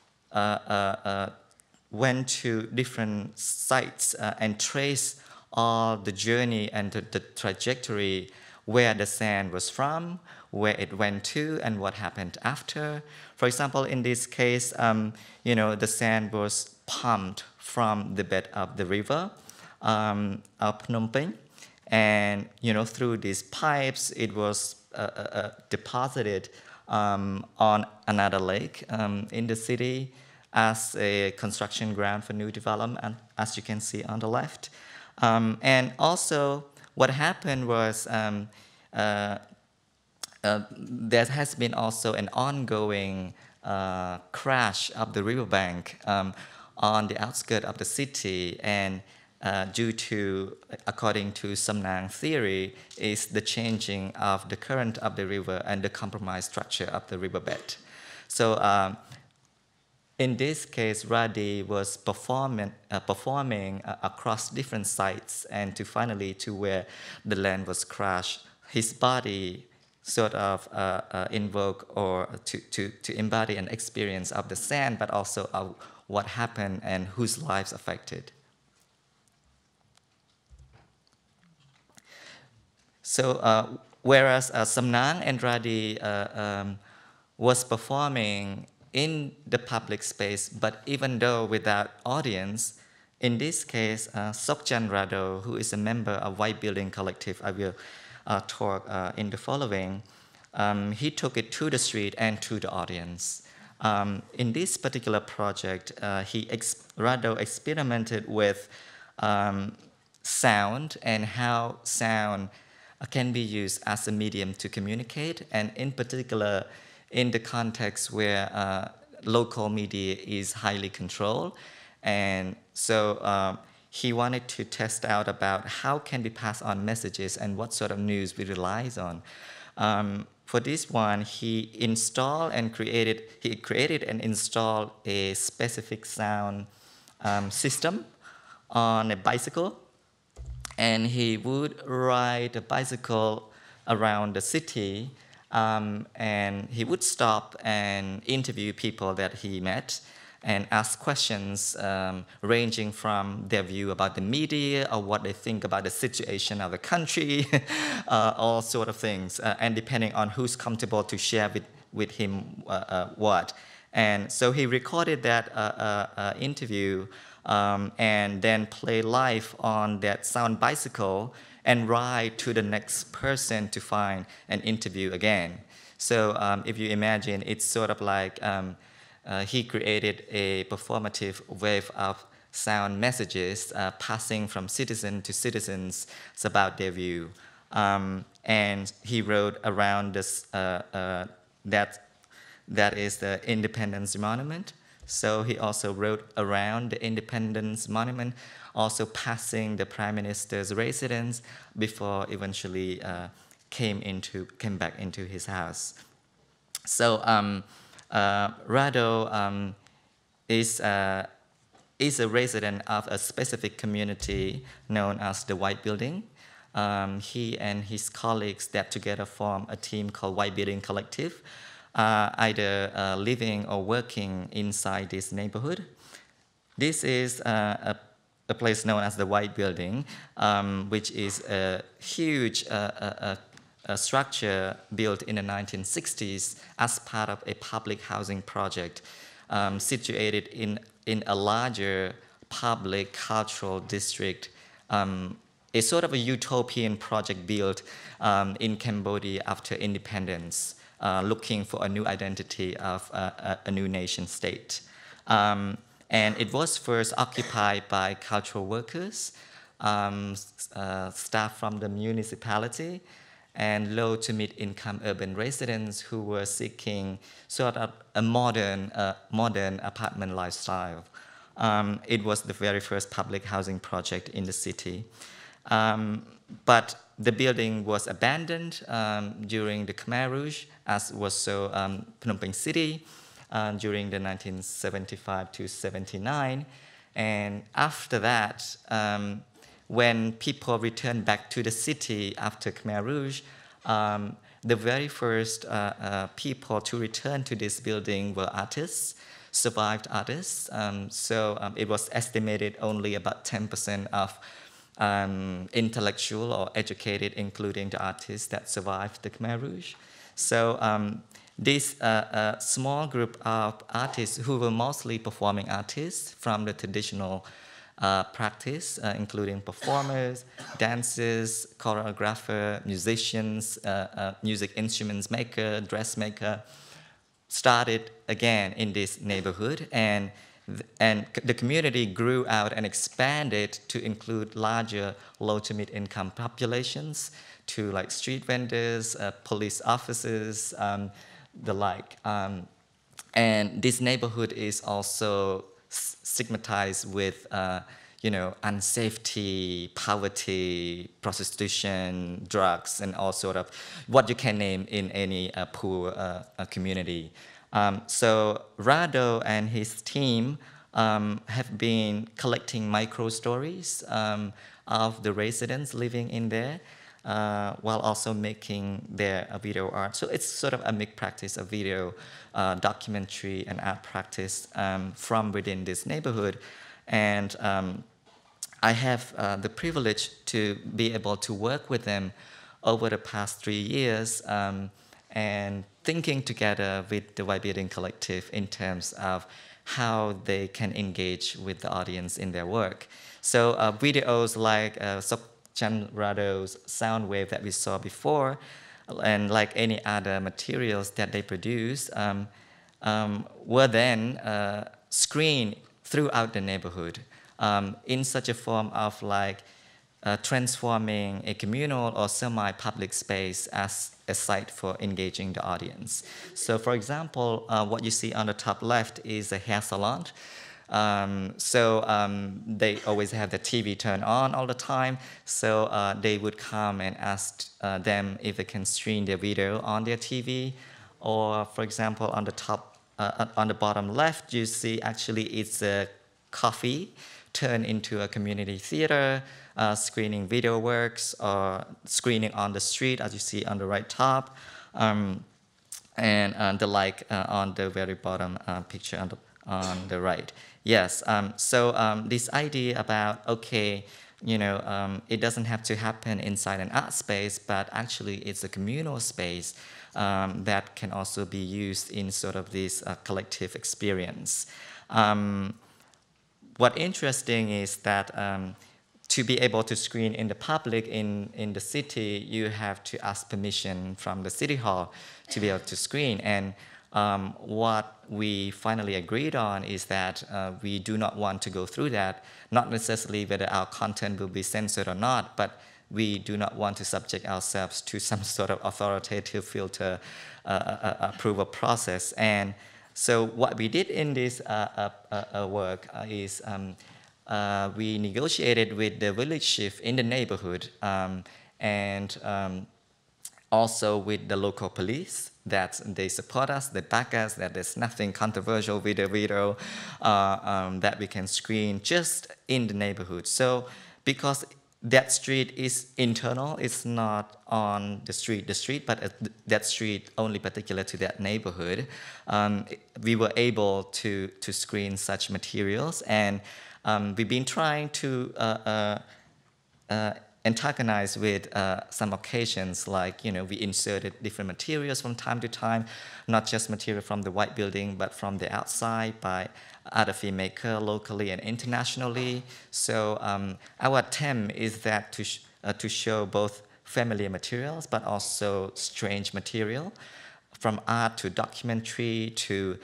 went to different sites and traced all the journey and the trajectory where the sand was from, where it went to, and what happened after. For example, in this case, the sand was pumped from the bed of the river of Phnom Penh, and through these pipes, it was deposited on another lake in the city as a construction ground for new development, as you can see on the left. And also, what happened was there has been also an ongoing crash of the riverbank on the outskirts of the city, and due to, according to Samnang theory, is the changing of the current of the river and the compromised structure of the riverbed. So in this case, Radi was performing across different sites, and finally to where the land was crashed, his body sort of invoke or to embody an experience of the sand, but also of what happened and whose lives affected. So whereas Samnang and Radi was performing in the public space, but even though without audience, in this case, Sokchan Rado, who is a member of White Building Collective, I will talk in the following, he took it to the street and to the audience. In this particular project, Rado experimented with sound and how sound can be used as a medium to communicate, and in particular, in the context where local media is highly controlled. And so he wanted to test out about how can we pass on messages and what sort of news we rely on. For this one, he created and installed a specific sound system on a bicycle, and he would ride a bicycle around the city. And he would stop and interview people that he met and ask questions ranging from their view about the media or what they think about the situation of the country, all sort of things, and depending on who's comfortable to share with him what. And so he recorded that interview and then play live on that sound bicycle and ride to the next person to find an interview again. So if you imagine, it's sort of like he created a performative wave of sound messages passing from citizen to citizens about their view. And he wrote around this, that is the Independence Monument. So he also wrote around the Independence Monument, also passing the Prime Minister's residence before eventually came back into his house. So Rado is a resident of a specific community known as the White Building. He and his colleagues that together form a team called White Building Collective, either living or working inside this neighborhood. This is a place known as the White Building, which is a huge structure built in the 1960s as part of a public housing project situated in a larger public cultural district, a sort of a utopian project built in Cambodia after independence, looking for a new identity of a new nation state. And it was first occupied by cultural workers staff from the municipality, and low to mid-income urban residents who were seeking sort of a modern apartment lifestyle. It was the very first public housing project in the city. But the building was abandoned during the Khmer Rouge, as was so Phnom Penh City during the 1975 to 79. And after that, when people returned back to the city after Khmer Rouge, the very first people to return to this building were artists, survived artists. It was estimated only about 10% of intellectual or educated, including the artists that survived the Khmer Rouge. So this small group of artists who were mostly performing artists from the traditional practice, including performers, dancers, choreographer, musicians, music instruments maker, dressmaker, started again in this neighborhood, and the community grew out and expanded to include larger low to mid income populations, to like street vendors, police officers, the like. And this neighborhood is also stigmatized with unsafety, poverty, prostitution, drugs, and all sort of what you can name in any poor community. So Rado and his team have been collecting micro stories of the residents living in there, while also making their video art. So it's sort of a mixed practice of video, documentary, and art practice from within this neighborhood. And I have the privilege to be able to work with them over the past 3 years, and thinking together with the White Building Collective in terms of how they can engage with the audience in their work. So videos like Sokchan Rado's sound wave that we saw before, and like any other materials that they produce, were then screened throughout the neighborhood in such a form of like transforming a communal or semi-public space as a site for engaging the audience. So for example, what you see on the top left is a hair salon. They always have the TV turned on all the time. So they would come and ask them if they can stream their video on their TV. Or for example, on the top, on the bottom left, you see actually it's a coffee turned into a community theater, screening video works, or screening on the street, as you see on the right top, and the like on the very bottom picture on the right. Yes, this idea about, okay, it doesn't have to happen inside an art space, but actually it's a communal space that can also be used in sort of this collective experience. What's interesting is that to be able to screen in the public in the city, you have to ask permission from the city hall to be able to screen. And what we finally agreed on is that we do not want to go through that, not necessarily whether our content will be censored or not, but we do not want to subject ourselves to some sort of authoritative filter approval process. And so what we did in this work is we negotiated with the village chief in the neighborhood, and also with the local police, that they support us, they back us, that there's nothing controversial with the video that we can screen just in the neighborhood. So because that street is internal, it's not on the street, but that street only particular to that neighborhood, we were able to screen such materials. And we've been trying to antagonize with some occasions, like, we inserted different materials from time to time, not just material from the White Building, but from the outside by other filmmakers locally and internationally. So our attempt is that to show both familiar materials, but also strange material, from art to documentary to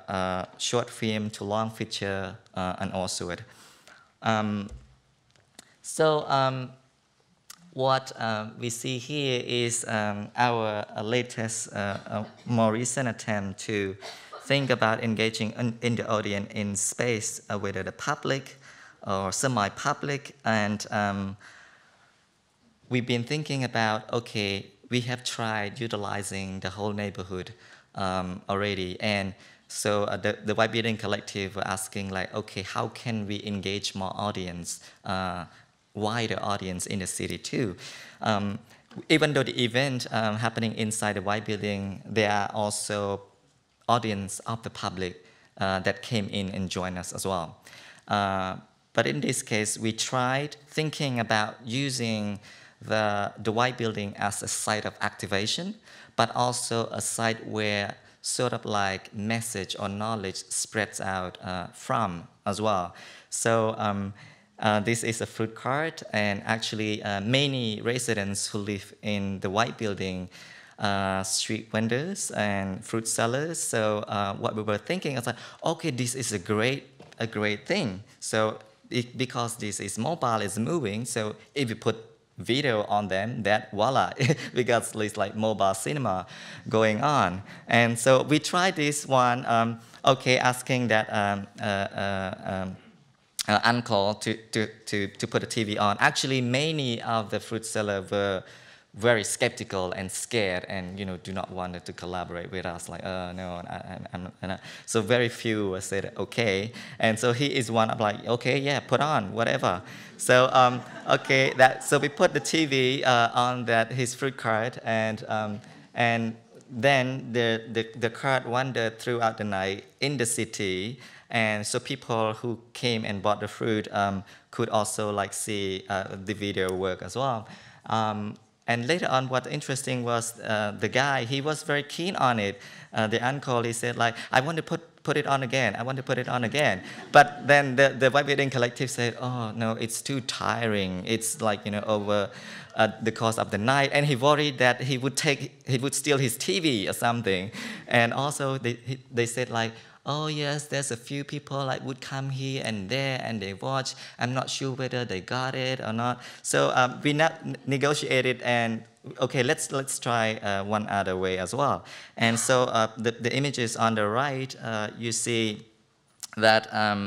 short film to long feature, and also it. So what we see here is our latest, more recent attempt to think about engaging in the audience in space, whether the public or semi-public. And we've been thinking about, okay, we have tried utilizing the whole neighborhood already. And so the White Building Collective were asking, like, okay, how can we engage more audience, wider audience in the city too? Even though the event happening inside the White Building, there are also audience of the public that came in and joined us as well. But in this case, we tried thinking about using the White Building as a site of activation, but also a site where sort of like message or knowledge spreads out from as well. So this is a fruit cart, and actually many residents who live in the White Building, street vendors and fruit sellers. So what we were thinking is like, okay, this is a great thing. So because this is mobile, it's moving. So if you put video on them, that voila, because it's like mobile cinema going on. And so we tried this one, okay, asking that uncle to put a TV on. Actually, many of the fruit sellers were very skeptical and scared, and do not want to collaborate with us. Like, no, I'm not. So very few said okay, and so he is one of like, okay, yeah, put on whatever. So okay, so we put the TV on his fruit cart, and then the cart wandered throughout the night in the city. And so people who came and bought the fruit could also like see the video work as well. And later on, what's interesting was the guy, he was very keen on it. The uncle, he said like, I want to put it on again. I want to put it on again. But then the White Building Collective said, oh no, it's too tiring. It's like, over the course of the night. And he worried that he would steal his TV or something. And also they said like, oh yes, there's a few people like would come here and there and they watch. I'm not sure whether they got it or not. So we negotiated and okay, let's try one other way as well. And so the images on the right, you see that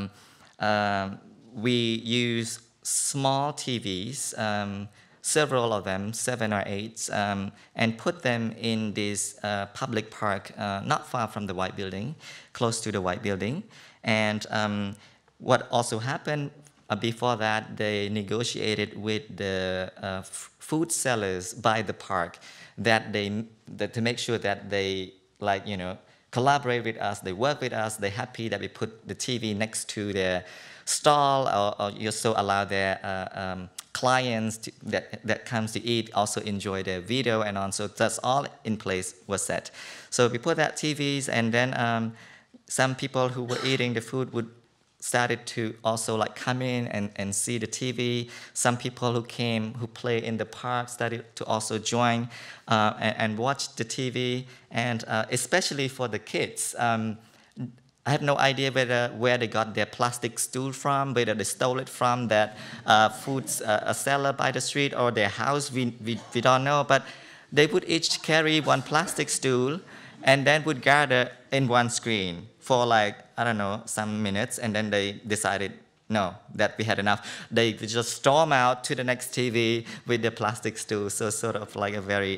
we use small TVs, several of them, 7 or 8, and put them in this public park not far from the White Building, close to the White Building. And what also happened before that, they negotiated with the food sellers by the park that to make sure that they collaborate with us, they work with us, they're happy that we put the TV next to their stall, or you also allow their clients that comes to eat also enjoy their video and on. So that's all in place was set. So we put that TVs, and then some people who were eating the food started to also like come in and see the TV. Some people who play in the park started to also join and watch the TV. And especially for the kids, I have no idea where they got their plastic stool from, whether they stole it from that food seller by the street or their house, we don't know. But they would each carry one plastic stool and then would gather in one screen for like, I don't know, some minutes, and then they decided, no, that we had enough. They just storm out to the next TV with their plastic stool, so sort of like a very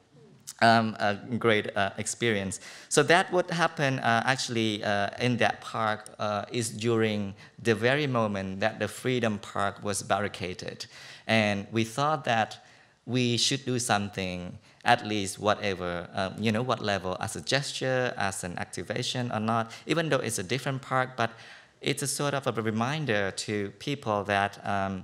a great experience. So that would happen actually in that park is during the very moment that the Freedom Park was barricaded. And we thought that we should do something, at least whatever, what level, as a gesture, as an activation or not, even though it's a different park, but it's a sort of a reminder to people that,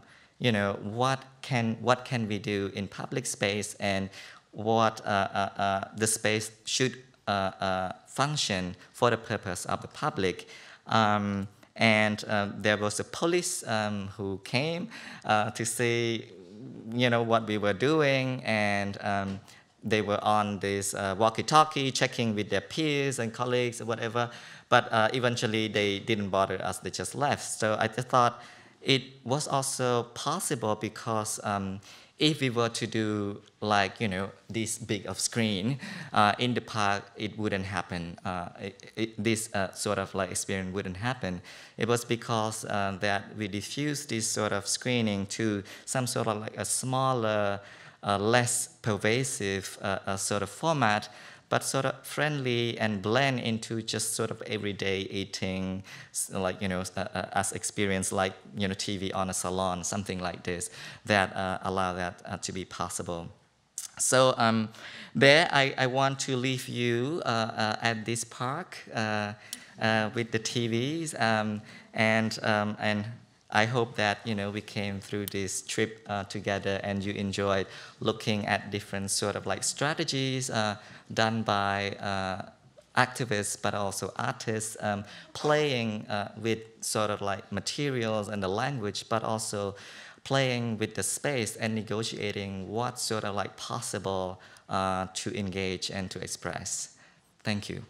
what can we do in public space, and what the space should function for the purpose of the public. And there was a police who came to see, what we were doing, and they were on this walkie-talkie, checking with their peers and colleagues or whatever. But eventually, they didn't bother us; they just left. So I just thought, it was also possible because if we were to do like, this big of screen in the park, it wouldn't happen. This sort of like experience wouldn't happen. It was because that we diffused this sort of screening to some sort of like a smaller, less pervasive sort of format, but sort of friendly and blend into just sort of everyday eating, like, as experience like, TV on a salon, something like this, that allow that to be possible. So there I want to leave you at this park with the TVs, and I hope that we came through this trip together and you enjoyed looking at different sort of like strategies done by activists but also artists, playing with sort of like materials and the language, but also playing with the space and negotiating what's sort of like possible to engage and to express. Thank you.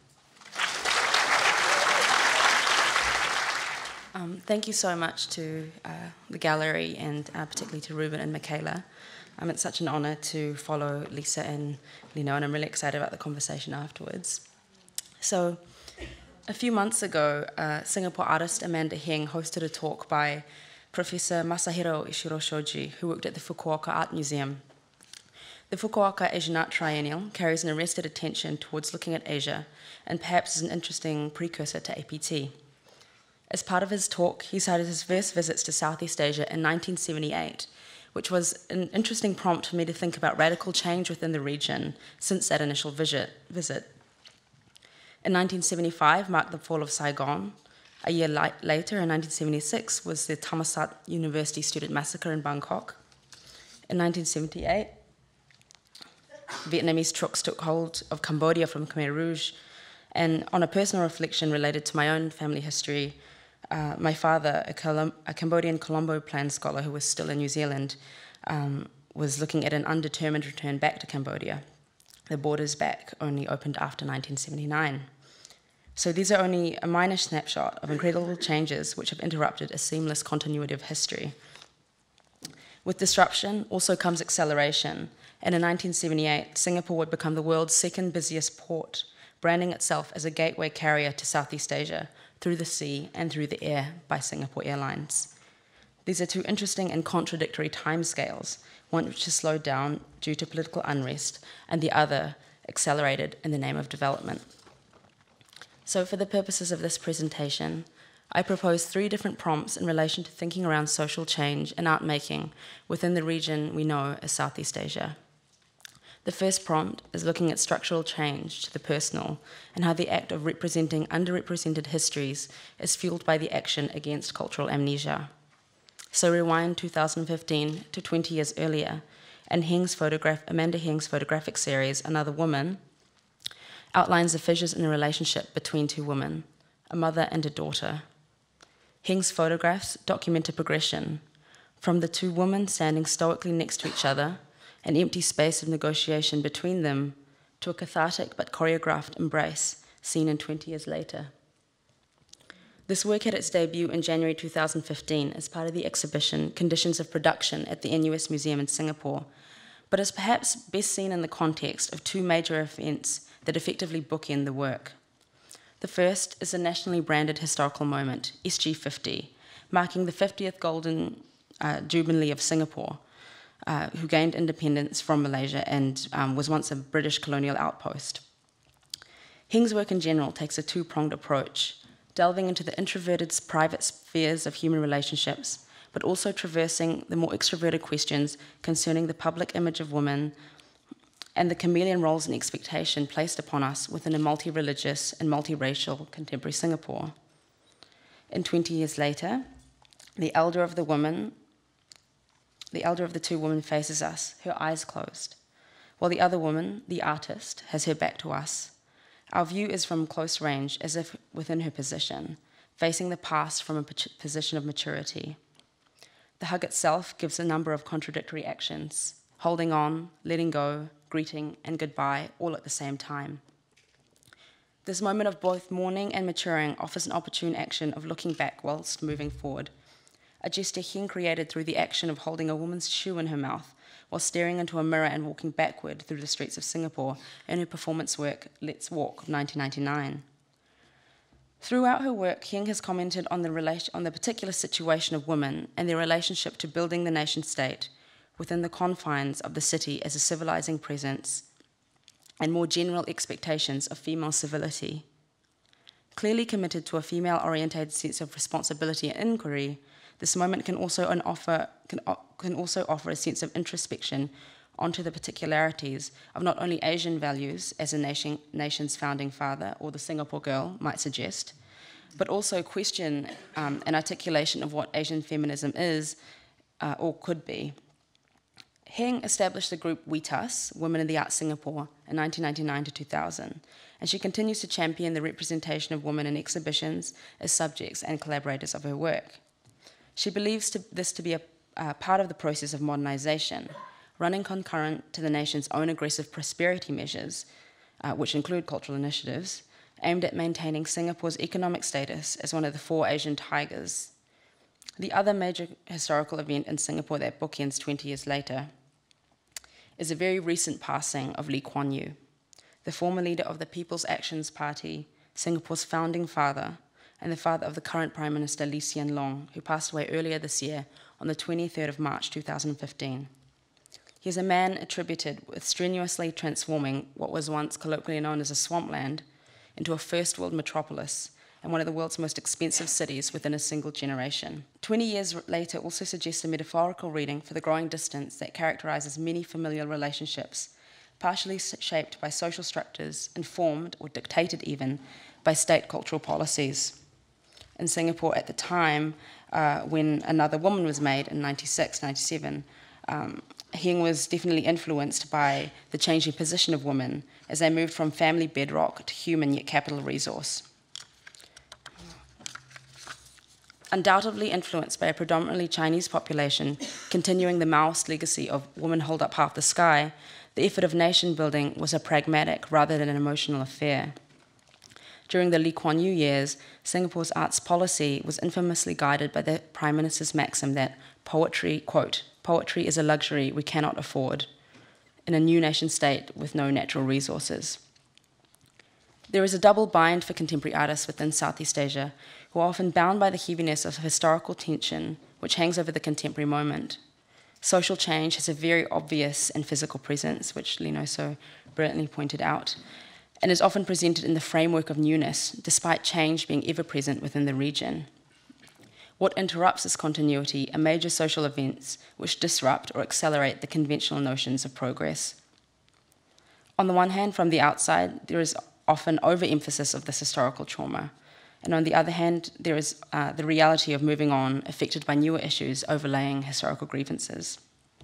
Thank you so much to the gallery and particularly to Ruben and Michaela. It's such an honour to follow Lisa and Lino, and I'm really excited about the conversation afterwards. So, a few months ago, Singapore artist Amanda Heng hosted a talk by Professor Masahiro Ishiro Shoji, who worked at the Fukuoka Art Museum. The Fukuoka Asian Art Triennial carries an arrested attention towards looking at Asia, and perhaps is an interesting precursor to APT. As part of his talk, he cited his first visits to Southeast Asia in 1978, which was an interesting prompt for me to think about radical change within the region since that initial visit. In 1975 marked the fall of Saigon. A year later, in 1976, was the Thammasat University student massacre in Bangkok. In 1978, Vietnamese troops took hold of Cambodia from Khmer Rouge, and on a personal reflection related to my own family history, my father, a Cambodian Colombo Plan scholar who was still in New Zealand, was looking at an undetermined return back to Cambodia. The borders back only opened after 1979. So these are only a minor snapshot of incredible changes which have interrupted a seamless continuity of history. With disruption also comes acceleration, and in 1978, Singapore would become the world's second busiest port, branding itself as a gateway carrier to Southeast Asia, through the sea and through the air by Singapore Airlines. These are two interesting and contradictory timescales, one which has slowed down due to political unrest, and the other accelerated in the name of development. So for the purposes of this presentation, I propose 3 different prompts in relation to thinking around social change and art making within the region we know as Southeast Asia. The first prompt is looking at structural change to the personal and how the act of representing underrepresented histories is fueled by the action against cultural amnesia. So rewind 2015 to 20 years earlier, and Amanda Heng's photographic series, Another Woman, outlines the fissures in a relationship between 2 women, a mother and a daughter. Heng's photographs document a progression from the 2 women standing stoically next to each other, an empty space of negotiation between them, to a cathartic but choreographed embrace seen in 20 years later. This work had its debut in January 2015 as part of the exhibition Conditions of Production at the NUS Museum in Singapore, but is perhaps best seen in the context of 2 major events that effectively bookend the work. The first is a nationally branded historical moment, SG50, marking the 50th Golden Jubilee of Singapore, who gained independence from Malaysia and was once a British colonial outpost. Heng's work in general takes a 2-pronged approach, delving into the introverted private spheres of human relationships, but also traversing the more extroverted questions concerning the public image of women and the chameleon roles and expectation placed upon us within a multi-religious and multiracial contemporary Singapore. And 20 years later, the elder of the 2 women faces us, her eyes closed, while the other woman, the artist, has her back to us. Our view is from close range, as if within her position, facing the past from a position of maturity. The hug itself gives a number of contradictory actions, holding on, letting go, greeting, and goodbye, all at the same time. This moment of both mourning and maturing offers an opportune action of looking back whilst moving forward, a gesture Hing created through the action of holding a woman's shoe in her mouth while staring into a mirror and walking backward through the streets of Singapore in her performance work, Let's Walk, of 1999. Throughout her work, Hing has commented on the particular situation of women and their relationship to building the nation-state within the confines of the city as a civilizing presence and more general expectations of female civility. Clearly committed to a female-orientated sense of responsibility and inquiry, this moment can also offer a sense of introspection onto the particularities of not only Asian values, as a nation's founding father or the Singapore girl might suggest, but also question an articulation of what Asian feminism is or could be. Hing established the group WeTus, Women in the Arts Singapore, in 1999 to 2000, and she continues to champion the representation of women in exhibitions as subjects and collaborators of her work. She believes this to be a part of the process of modernization, running concurrent to the nation's own aggressive prosperity measures, which include cultural initiatives, aimed at maintaining Singapore's economic status as one of the 4 Asian tigers. The other major historical event in Singapore that bookends 20 years later is a very recent passing of Lee Kuan Yew, the former leader of the People's Actions Party, Singapore's founding father, and the father of the current Prime Minister Lee Hsien Loong, who passed away earlier this year on the 23rd of March 2015. He is a man attributed with strenuously transforming what was once colloquially known as a swampland into a first-world metropolis and one of the world's most expensive cities within a single generation. 20 years later also suggests a metaphorical reading for the growing distance that characterizes many familial relationships, partially shaped by social structures, informed or dictated even by state cultural policies. In Singapore at the time, when Another Woman was made in 96, 97, Hing was definitely influenced by the changing position of women as they moved from family bedrock to human yet capital resource. Undoubtedly influenced by a predominantly Chinese population, continuing the Maoist legacy of women hold up half the sky, the effort of nation building was a pragmatic rather than an emotional affair. During the Lee Kuan Yew years, Singapore's arts policy was infamously guided by the Prime Minister's maxim that poetry, quote, "poetry is a luxury we cannot afford," in a new nation state with no natural resources. There is a double bind for contemporary artists within Southeast Asia, who are often bound by the heaviness of historical tension which hangs over the contemporary moment. Social change has a very obvious and physical presence, which Lino so brilliantly pointed out, and is often presented in the framework of newness, despite change being ever present within the region. What interrupts this continuity are major social events which disrupt or accelerate the conventional notions of progress. On the one hand, from the outside, there is often overemphasis of this historical trauma, and on the other hand, there is the reality of moving on, affected by newer issues overlaying historical grievances.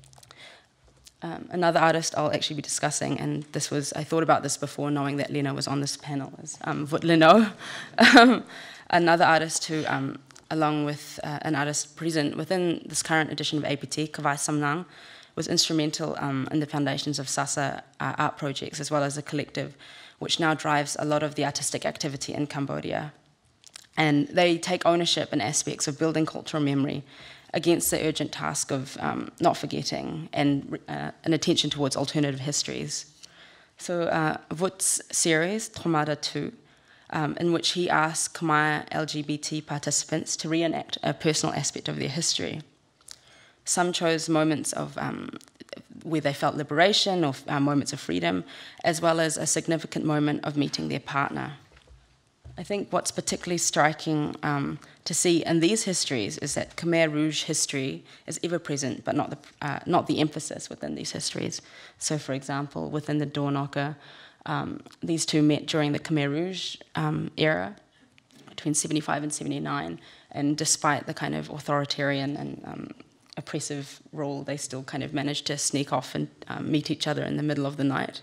Another artist I'll actually be discussing, and I thought about this before knowing that Leno was on this panel, is Vut Leno. Another artist who, along with an artist present within this current edition of APT, Kawai Samnang, was instrumental in the foundations of Sasa art projects, as well as a collective which now drives a lot of the artistic activity in Cambodia. And they take ownership in aspects of building cultural memory against the urgent task of not forgetting and an attention towards alternative histories. So Vut's series, Tromada 2, in which he asked Khmer LGBT participants to reenact a personal aspect of their history. Some chose moments of where they felt liberation or moments of freedom, as well as a significant moment of meeting their partner. I think what's particularly striking to see in these histories is that Khmer Rouge history is ever present, but not the emphasis within these histories. So, for example, within the Door Knocker, these two met during the Khmer Rouge era, between 75 and 79, and despite the kind of authoritarian and oppressive rule, they still kind of managed to sneak off and meet each other in the middle of the night.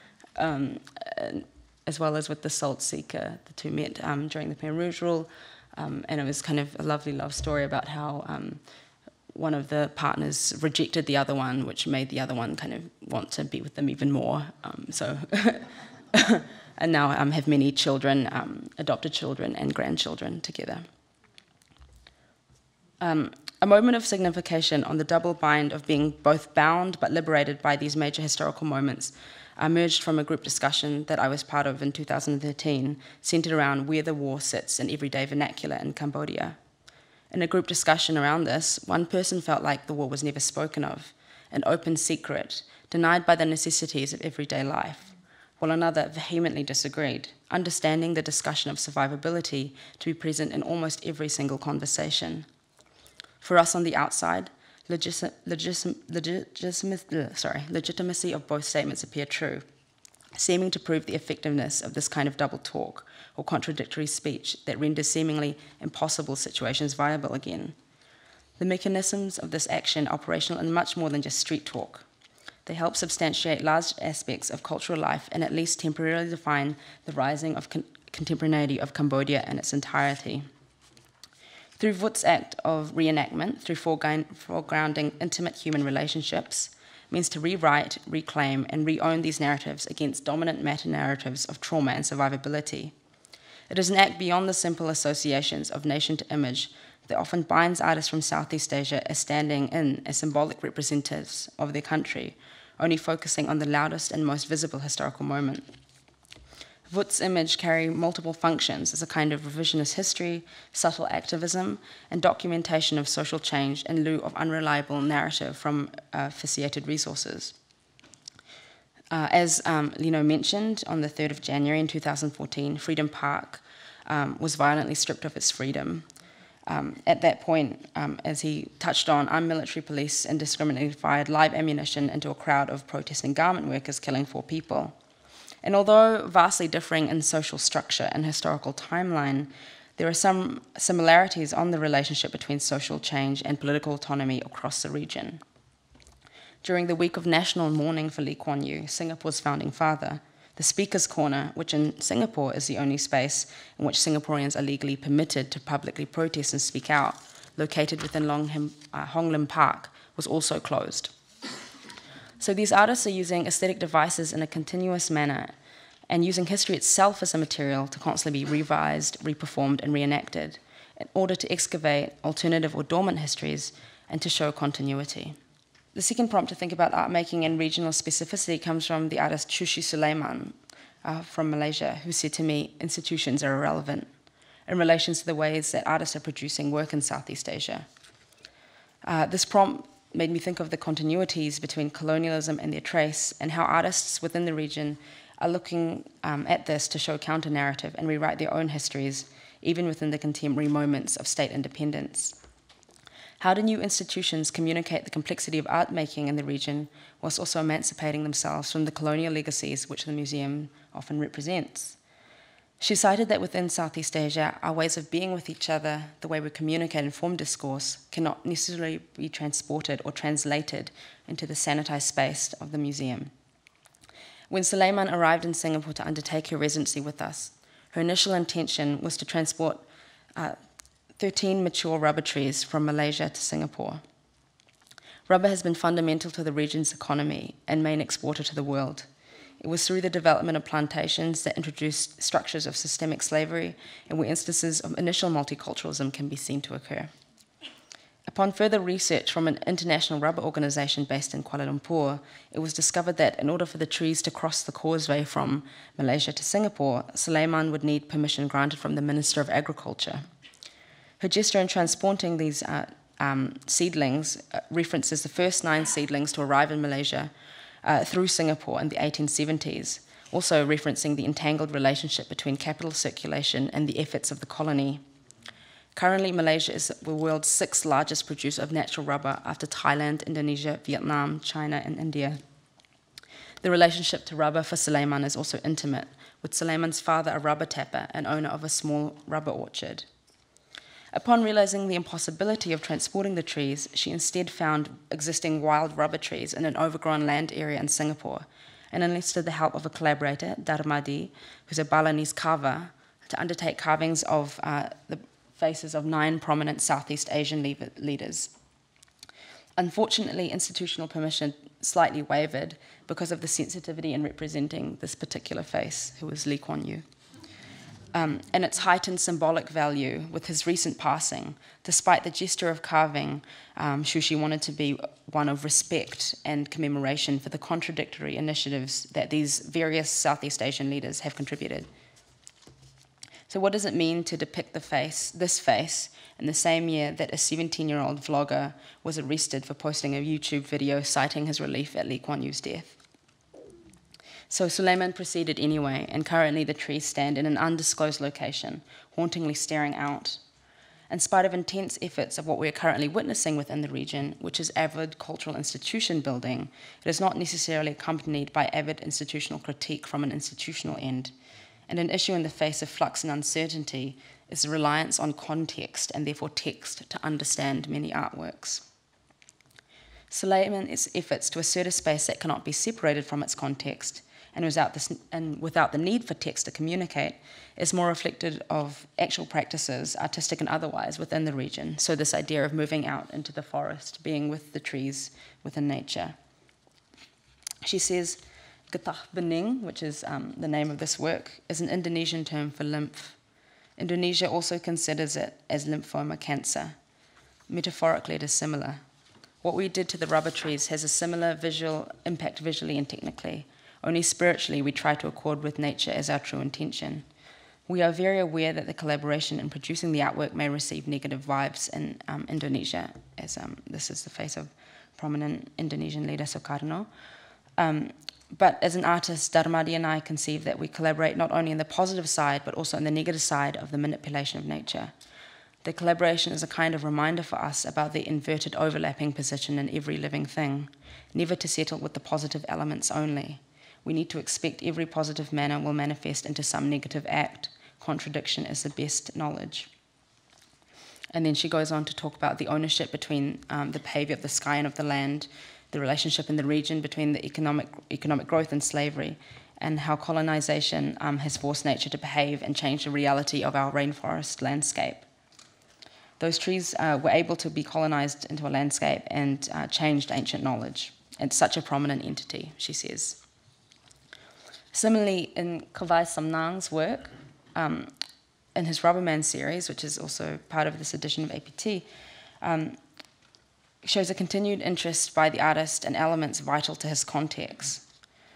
As well as with the Salt Seeker, the two met during the Khmer Rouge rule, and it was kind of a lovely love story about how one of the partners rejected the other one, which made the other one kind of want to be with them even more. And now have many children, adopted children and grandchildren together. A moment of signification on the double bind of being both bound but liberated by these major historical moments emerged from a group discussion that I was part of in 2013, centered around where the war sits in everyday vernacular in Cambodia. In a group discussion around this, one person felt like the war was never spoken of, an open secret, denied by the necessities of everyday life, while another vehemently disagreed, understanding the discussion of survivability to be present in almost every single conversation. For us on the outside, legitimacy of both statements appear true, seeming to prove the effectiveness of this kind of double talk or contradictory speech that renders seemingly impossible situations viable again. The mechanisms of this action are operational in much more than just street talk. They help substantiate large aspects of cultural life and at least temporarily define the rising of contemporaneity of Cambodia in its entirety. Through Vut's act of reenactment, through foregrounding intimate human relationships, means to rewrite, reclaim, and re-own these narratives against dominant meta-narratives of trauma and survivability. It is an act beyond the simple associations of nation to image that often binds artists from Southeast Asia as standing in as symbolic representatives of their country, only focusing on the loudest and most visible historical moment. Vut's image carry multiple functions as a kind of revisionist history, subtle activism, and documentation of social change in lieu of unreliable narrative from officiated resources. As Lino mentioned, on the 3rd of January in 2014, Freedom Park was violently stripped of its freedom. At that point, as he touched on, armed military police indiscriminately fired live ammunition into a crowd of protesting garment workers, killing 4 people. And although vastly differing in social structure and historical timeline, there are some similarities on the relationship between social change and political autonomy across the region. During the week of national mourning for Lee Kuan Yew, Singapore's founding father, the Speaker's Corner, which in Singapore is the only space in which Singaporeans are legally permitted to publicly protest and speak out, located within Hong Lim Park, was also closed. So these artists are using aesthetic devices in a continuous manner and using history itself as a material to constantly be revised, reperformed, and reenacted in order to excavate alternative or dormant histories and to show continuity. The second prompt to think about art making and regional specificity comes from the artist Shushu Sulaiman from Malaysia, who said to me, institutions are irrelevant in relation to the ways that artists are producing work in Southeast Asia. This prompt made me think of the continuities between colonialism and their trace, and how artists within the region are looking at this to show counter-narrative and rewrite their own histories, even within the contemporary moments of state independence. How do new institutions communicate the complexity of art making in the region, whilst also emancipating themselves from the colonial legacies which the museum often represents? She cited that within Southeast Asia, our ways of being with each other, the way we communicate and form discourse, cannot necessarily be transported or translated into the sanitized space of the museum. When Sulaiman arrived in Singapore to undertake her residency with us, her initial intention was to transport 13 mature rubber trees from Malaysia to Singapore. Rubber has been fundamental to the region's economy and main exporter to the world. It was through the development of plantations that introduced structures of systemic slavery and where instances of initial multiculturalism can be seen to occur. Upon further research from an international rubber organization based in Kuala Lumpur, it was discovered that in order for the trees to cross the causeway from Malaysia to Singapore, Sulaiman would need permission granted from the Minister of Agriculture. Her gesture in transporting these seedlings references the first 9 seedlings to arrive in Malaysia through Singapore in the 1870s, also referencing the entangled relationship between capital circulation and the efforts of the colony. Currently, Malaysia is the world's 6th largest producer of natural rubber after Thailand, Indonesia, Vietnam, China, and India. The relationship to rubber for Sulaiman is also intimate, with Sulaiman's father a rubber tapper and owner of a small rubber orchard. Upon realizing the impossibility of transporting the trees, she instead found existing wild rubber trees in an overgrown land area in Singapore and enlisted the help of a collaborator, Darmadi, who's a Balinese carver, to undertake carvings of the faces of 9 prominent Southeast Asian leaders. Unfortunately, institutional permission slightly wavered because of the sensitivity in representing this particular face, who was Lee Kuan Yew. and its heightened symbolic value with his recent passing, despite the gesture of carving, Shushi wanted to be one of respect and commemoration for the contradictory initiatives that these various Southeast Asian leaders have contributed. So what does it mean to depict this face, in the same year that a 17-year-old vlogger was arrested for posting a YouTube video citing his relief at Lee Kuan Yew's death? So Suleiman proceeded anyway, and currently the trees stand in an undisclosed location, hauntingly staring out. In spite of intense efforts of what we are currently witnessing within the region, which is avid cultural institution building, it is not necessarily accompanied by avid institutional critique from an institutional end. And an issue in the face of flux and uncertainty is the reliance on context and therefore text to understand many artworks. Suleiman's efforts to assert a space that cannot be separated from its context and without the need for text to communicate is more reflective of actual practices, artistic and otherwise, within the region. So this idea of moving out into the forest, being with the trees within nature. She says, Getah Bening, which is the name of this work, is an Indonesian term for lymph. Indonesia also considers it as lymphoma cancer. Metaphorically, it is similar. What we did to the rubber trees has a similar visual impact visually and technically. Only spiritually we try to accord with nature as our true intention. We are very aware that the collaboration in producing the artwork may receive negative vibes in Indonesia, as this is the face of prominent Indonesian leader Sukarno. But as an artist, Darmadi and I conceive that we collaborate not only in the positive side, but also in the negative side of the manipulation of nature. The collaboration is a kind of reminder for us about the inverted overlapping position in every living thing, never to settle with the positive elements only. We need to expect every positive manner will manifest into some negative act. Contradiction is the best knowledge. And then she goes on to talk about the ownership between the behavior of the sky and of the land, the relationship in the region between the economic growth and slavery, and how colonization has forced nature to behave and change the reality of our rainforest landscape. Those trees were able to be colonized into a landscape and changed ancient knowledge. It's such a prominent entity, she says. Similarly, in Kawai Samnang's work, in his Rubberman series, which is also part of this edition of APT, shows a continued interest by the artist in elements vital to his context.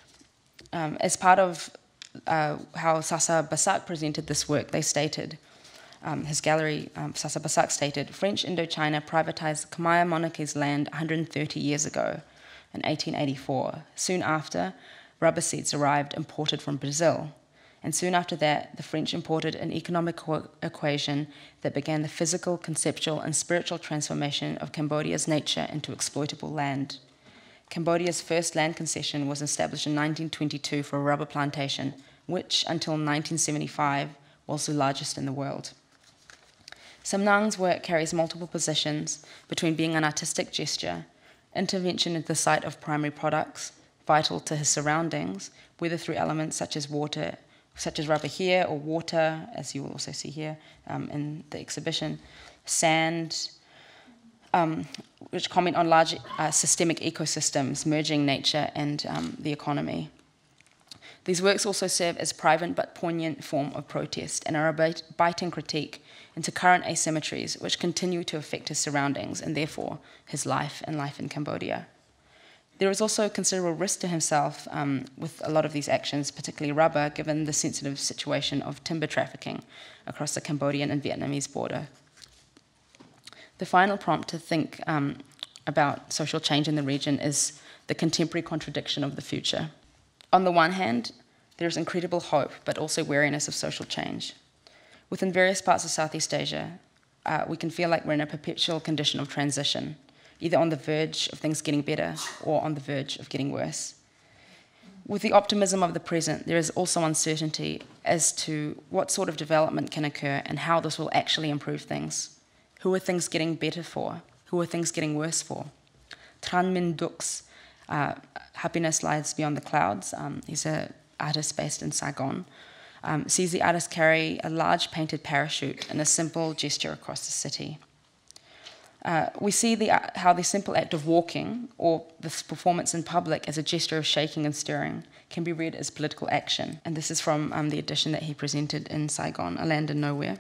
As part of how Sasa Basak presented this work, they stated, his gallery, Sasa Basak stated, French Indochina privatized the Khmer monarchy's land 130 years ago, in 1884. Soon after, rubber seeds arrived imported from Brazil. And soon after that, the French imported an economic equation that began the physical, conceptual, and spiritual transformation of Cambodia's nature into exploitable land. Cambodia's first land concession was established in 1922 for a rubber plantation, which, until 1975, was the largest in the world. Samnang's work carries multiple positions between being an artistic gesture, intervention into the site of primary products, vital to his surroundings, whether through elements such as water, such as rubber here, or water, as you will also see here in the exhibition, sand, which comment on large systemic ecosystems, merging nature and the economy. These works also serve as a private but poignant form of protest and are a biting critique into current asymmetries which continue to affect his surroundings and therefore his life and life in Cambodia. There is also considerable risk to himself with a lot of these actions, particularly rubber, given the sensitive situation of timber trafficking across the Cambodian and Vietnamese border. The final prompt to think about social change in the region is the contemporary contradiction of the future. On the one hand, there is incredible hope, but also wariness of social change. Within various parts of Southeast Asia, we can feel like we're in a perpetual condition of transition, either on the verge of things getting better or on the verge of getting worse. With the optimism of the present, there is also uncertainty as to what sort of development can occur and how this will actually improve things. Who are things getting better for? Who are things getting worse for? Tran Minh Duc's Happiness Lies Beyond the Clouds, he's an artist based in Saigon, sees the artist carry a large painted parachute in a simple gesture across the city. We see how the simple act of walking, or this performance in public as a gesture of shaking and stirring, can be read as political action. And this is from the edition that he presented in Saigon, A Land in Nowhere.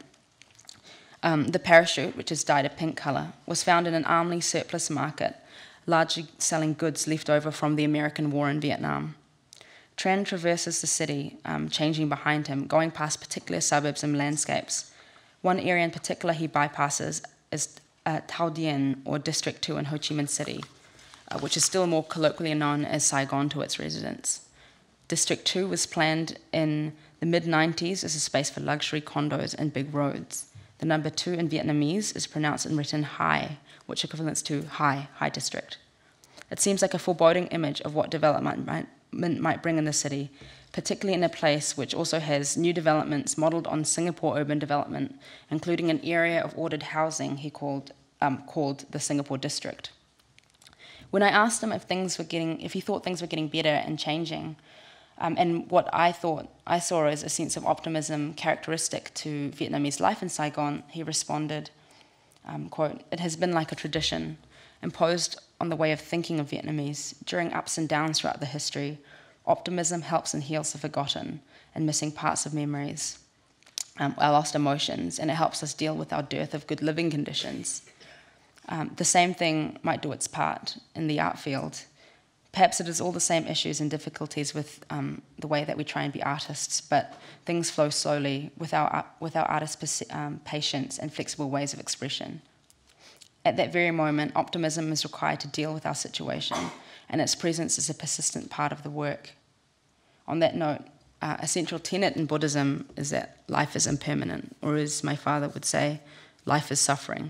The parachute, which is dyed a pink colour, was found in an army surplus market, largely selling goods left over from the American war in Vietnam. Tran traverses the city, changing behind him, going past particular suburbs and landscapes. One area in particular he bypasses is Thao Dien, or District 2 in Ho Chi Minh City, which is still more colloquially known as Saigon to its residents. District 2 was planned in the mid-90s as a space for luxury condos and big roads. The number 2 in Vietnamese is pronounced and written Hai, which equivalents to High District. It seems like a foreboding image of what development might bring in the city, particularly in a place which also has new developments modelled on Singapore urban development, including an area of ordered housing he called the Singapore District. When I asked him if he thought things were getting better and changing, and what I saw as a sense of optimism characteristic to Vietnamese life in Saigon, he responded, quote, "It has been like a tradition, imposed on the way of thinking of Vietnamese. During ups and downs throughout the history, optimism helps and heals the forgotten and missing parts of memories, our lost emotions, and it helps us deal with our dearth of good living conditions. The same thing might do its part in the art field. Perhaps it is all the same issues and difficulties with the way that we try and be artists, but things flow slowly with our artists' patience and flexible ways of expression. At that very moment, optimism is required to deal with our situation, and its presence is a persistent part of the work. On that note, a central tenet in Buddhism is that life is impermanent, or as my father would say, life is suffering.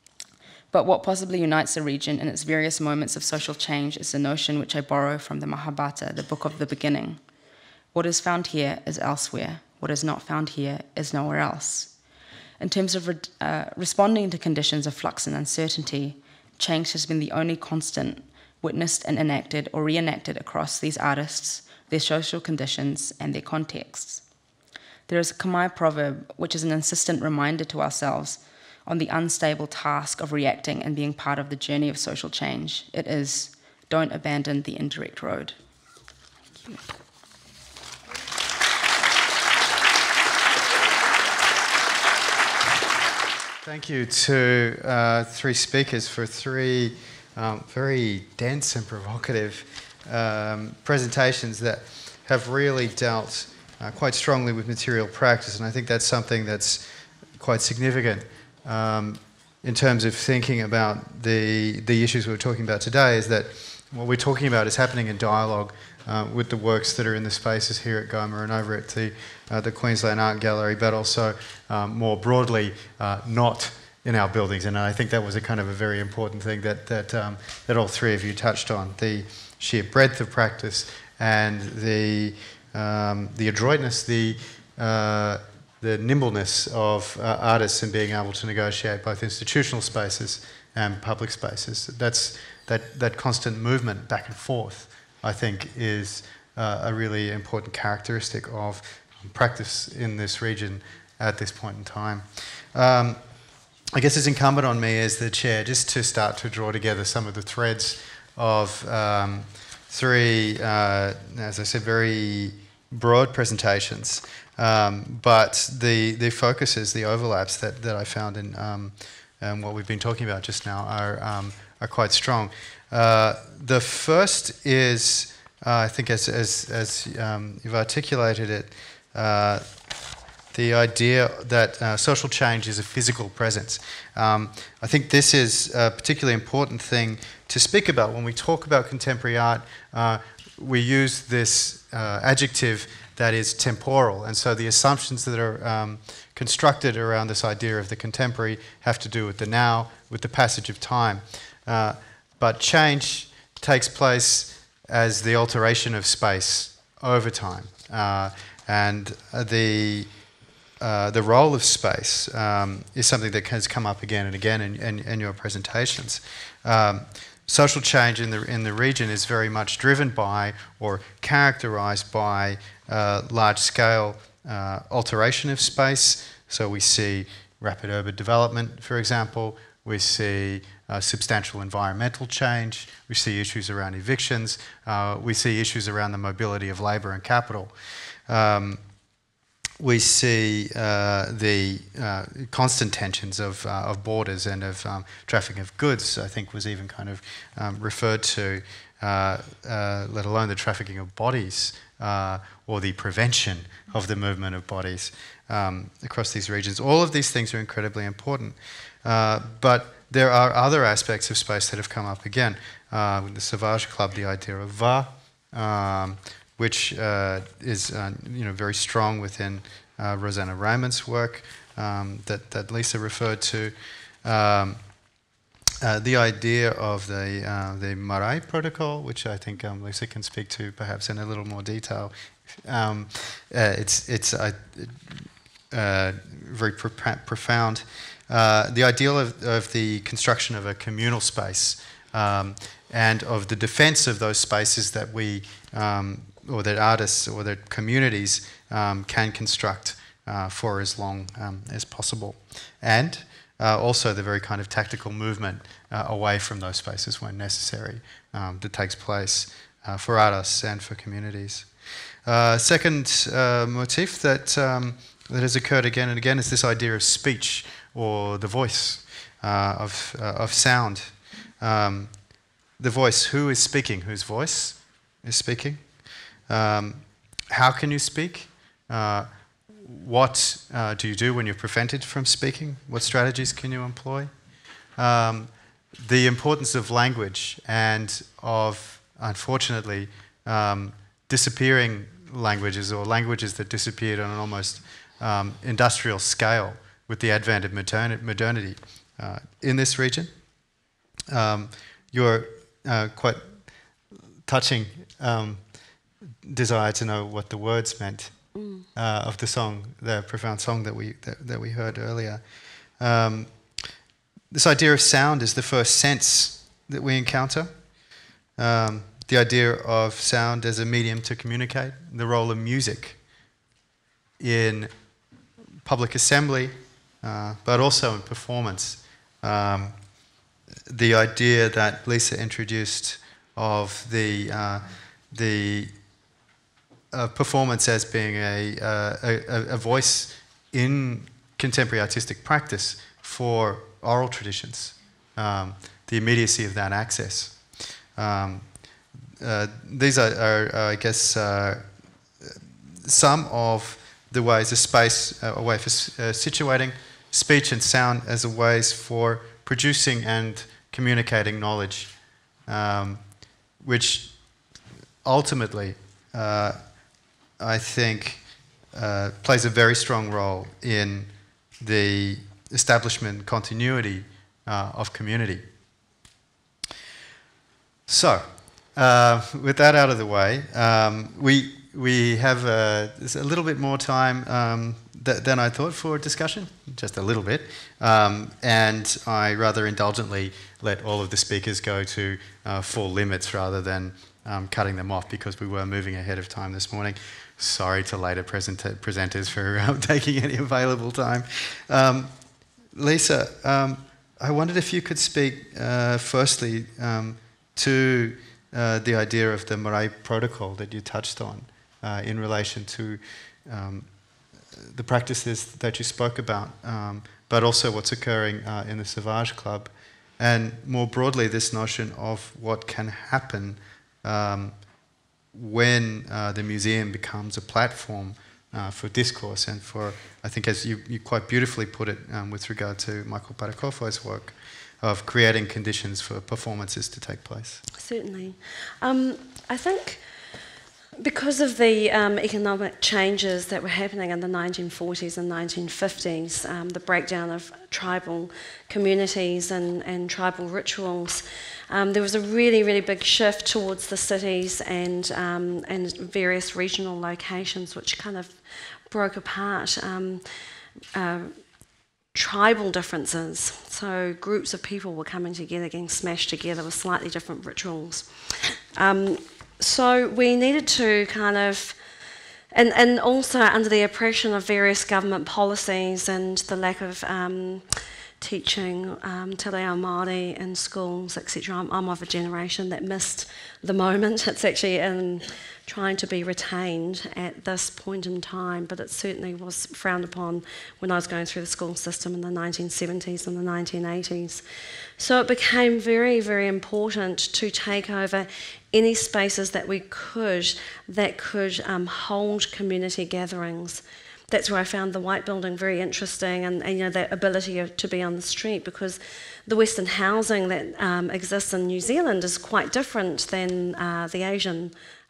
But what possibly unites the region in its various moments of social change is the notion which I borrow from the Mahabharata, the book of the beginning. What is found here is elsewhere. What is not found here is nowhere else. In terms of responding to conditions of flux and uncertainty, change has been the only constant witnessed and enacted or reenacted across these artists, their social conditions, and their contexts. There is a Khmer proverb which is an insistent reminder to ourselves on the unstable task of reacting and being part of the journey of social change. It is, don't abandon the indirect road. Thank you. Thank you to three speakers for three very dense and provocative presentations that have really dealt quite strongly with material practice, and I think that's something that's quite significant in terms of thinking about the issues we're talking about today, is that what we're talking about is happening in dialogue with the works that are in the spaces here at GOMA and over at the Queensland Art Gallery, but also more broadly not in our buildings. And I think that was a kind of a very important thing that all three of you touched on, the sheer breadth of practice and the adroitness, the nimbleness of artists in being able to negotiate both institutional spaces and public spaces. That constant movement back and forth, I think, is a really important characteristic of practice in this region at this point in time. I guess it's incumbent on me as the chair just to start to draw together some of the threads of three, as I said, very broad presentations, but the focuses, the overlaps that I found in what we've been talking about just now are quite strong. The first is, I think, as you've articulated it, the idea that social change is a physical presence. I think this is a particularly important thing to speak about. When we talk about contemporary art, we use this adjective that is temporal, and so the assumptions that are constructed around this idea of the contemporary have to do with the now, with the passage of time. But change takes place as the alteration of space over time, and the role of space is something that has come up again and again in your presentations. Social change in the region is very much driven by or characterised by large-scale alteration of space. So we see rapid urban development, for example. We see substantial environmental change. We see issues around evictions. We see issues around the mobility of labour and capital. We see the constant tensions of borders and of trafficking of goods, I think was even kind of referred to, let alone the trafficking of bodies or the prevention of the movement of bodies across these regions. All of these things are incredibly important. But there are other aspects of space that have come up again. With the Sauvage Club, the idea of va, which is very strong within Rosanna Raymond's work that Lisa referred to. The idea of the Marae Protocol, which I think Lisa can speak to perhaps in a little more detail. It's very profound. The ideal of the construction of a communal space and of the defence of those spaces that we, or that artists or that communities can construct for as long as possible. And also the very kind of tactical movement away from those spaces when necessary that takes place for artists and for communities. Second motif that has occurred again and again is this idea of speech or the voice of sound. The voice, who is speaking? Whose voice is speaking? How can you speak? What do you do when you're prevented from speaking? What strategies can you employ? The importance of language and of, unfortunately, disappearing languages or languages that disappeared on an almost industrial scale with the advent of modernity in this region. Your quite touching desire to know what the words meant of the song, the profound song that we heard earlier. This idea of sound is the first sense that we encounter. The idea of sound as a medium to communicate, the role of music in public assembly, but also in performance. The idea that Lisa introduced of the performance as being a voice in contemporary artistic practice for oral traditions, the immediacy of that access. These are I guess, some of the ways a space, a way for situating speech and sound as a ways for producing and communicating knowledge, which ultimately I think plays a very strong role in the establishment continuity of community. So, with that out of the way, we have a little bit more time than I thought for discussion, just a little bit, and I rather indulgently let all of the speakers go to full limits rather than cutting them off because we were moving ahead of time this morning. Sorry to later presenters for taking any available time. Lisa, I wondered if you could speak firstly to the idea of the Marae Protocol that you touched on in relation to the practices that you spoke about, but also what's occurring in the Sauvage Club, and more broadly this notion of what can happen when the museum becomes a platform for discourse and for, I think as you quite beautifully put it with regard to Michael Parakofo's work, of creating conditions for performances to take place. Certainly. I think because of the economic changes that were happening in the 1940s and 1950s, the breakdown of tribal communities and tribal rituals, there was a really, really big shift towards the cities and various regional locations which kind of broke apart tribal differences. So groups of people were coming together, getting smashed together with slightly different rituals. So we needed to kind of, and also under the oppression of various government policies and the lack of teaching te reo Māori in schools, etc. I'm of a generation that missed the moment. It's actually in trying to be retained at this point in time, but it certainly was frowned upon when I was going through the school system in the 1970s and the 1980s. So it became very, very important to take over any spaces that we could that could hold community gatherings. That's where I found the white building very interesting, and you know, that ability to be on the street, because the Western housing that exists in New Zealand is quite different than the Asian,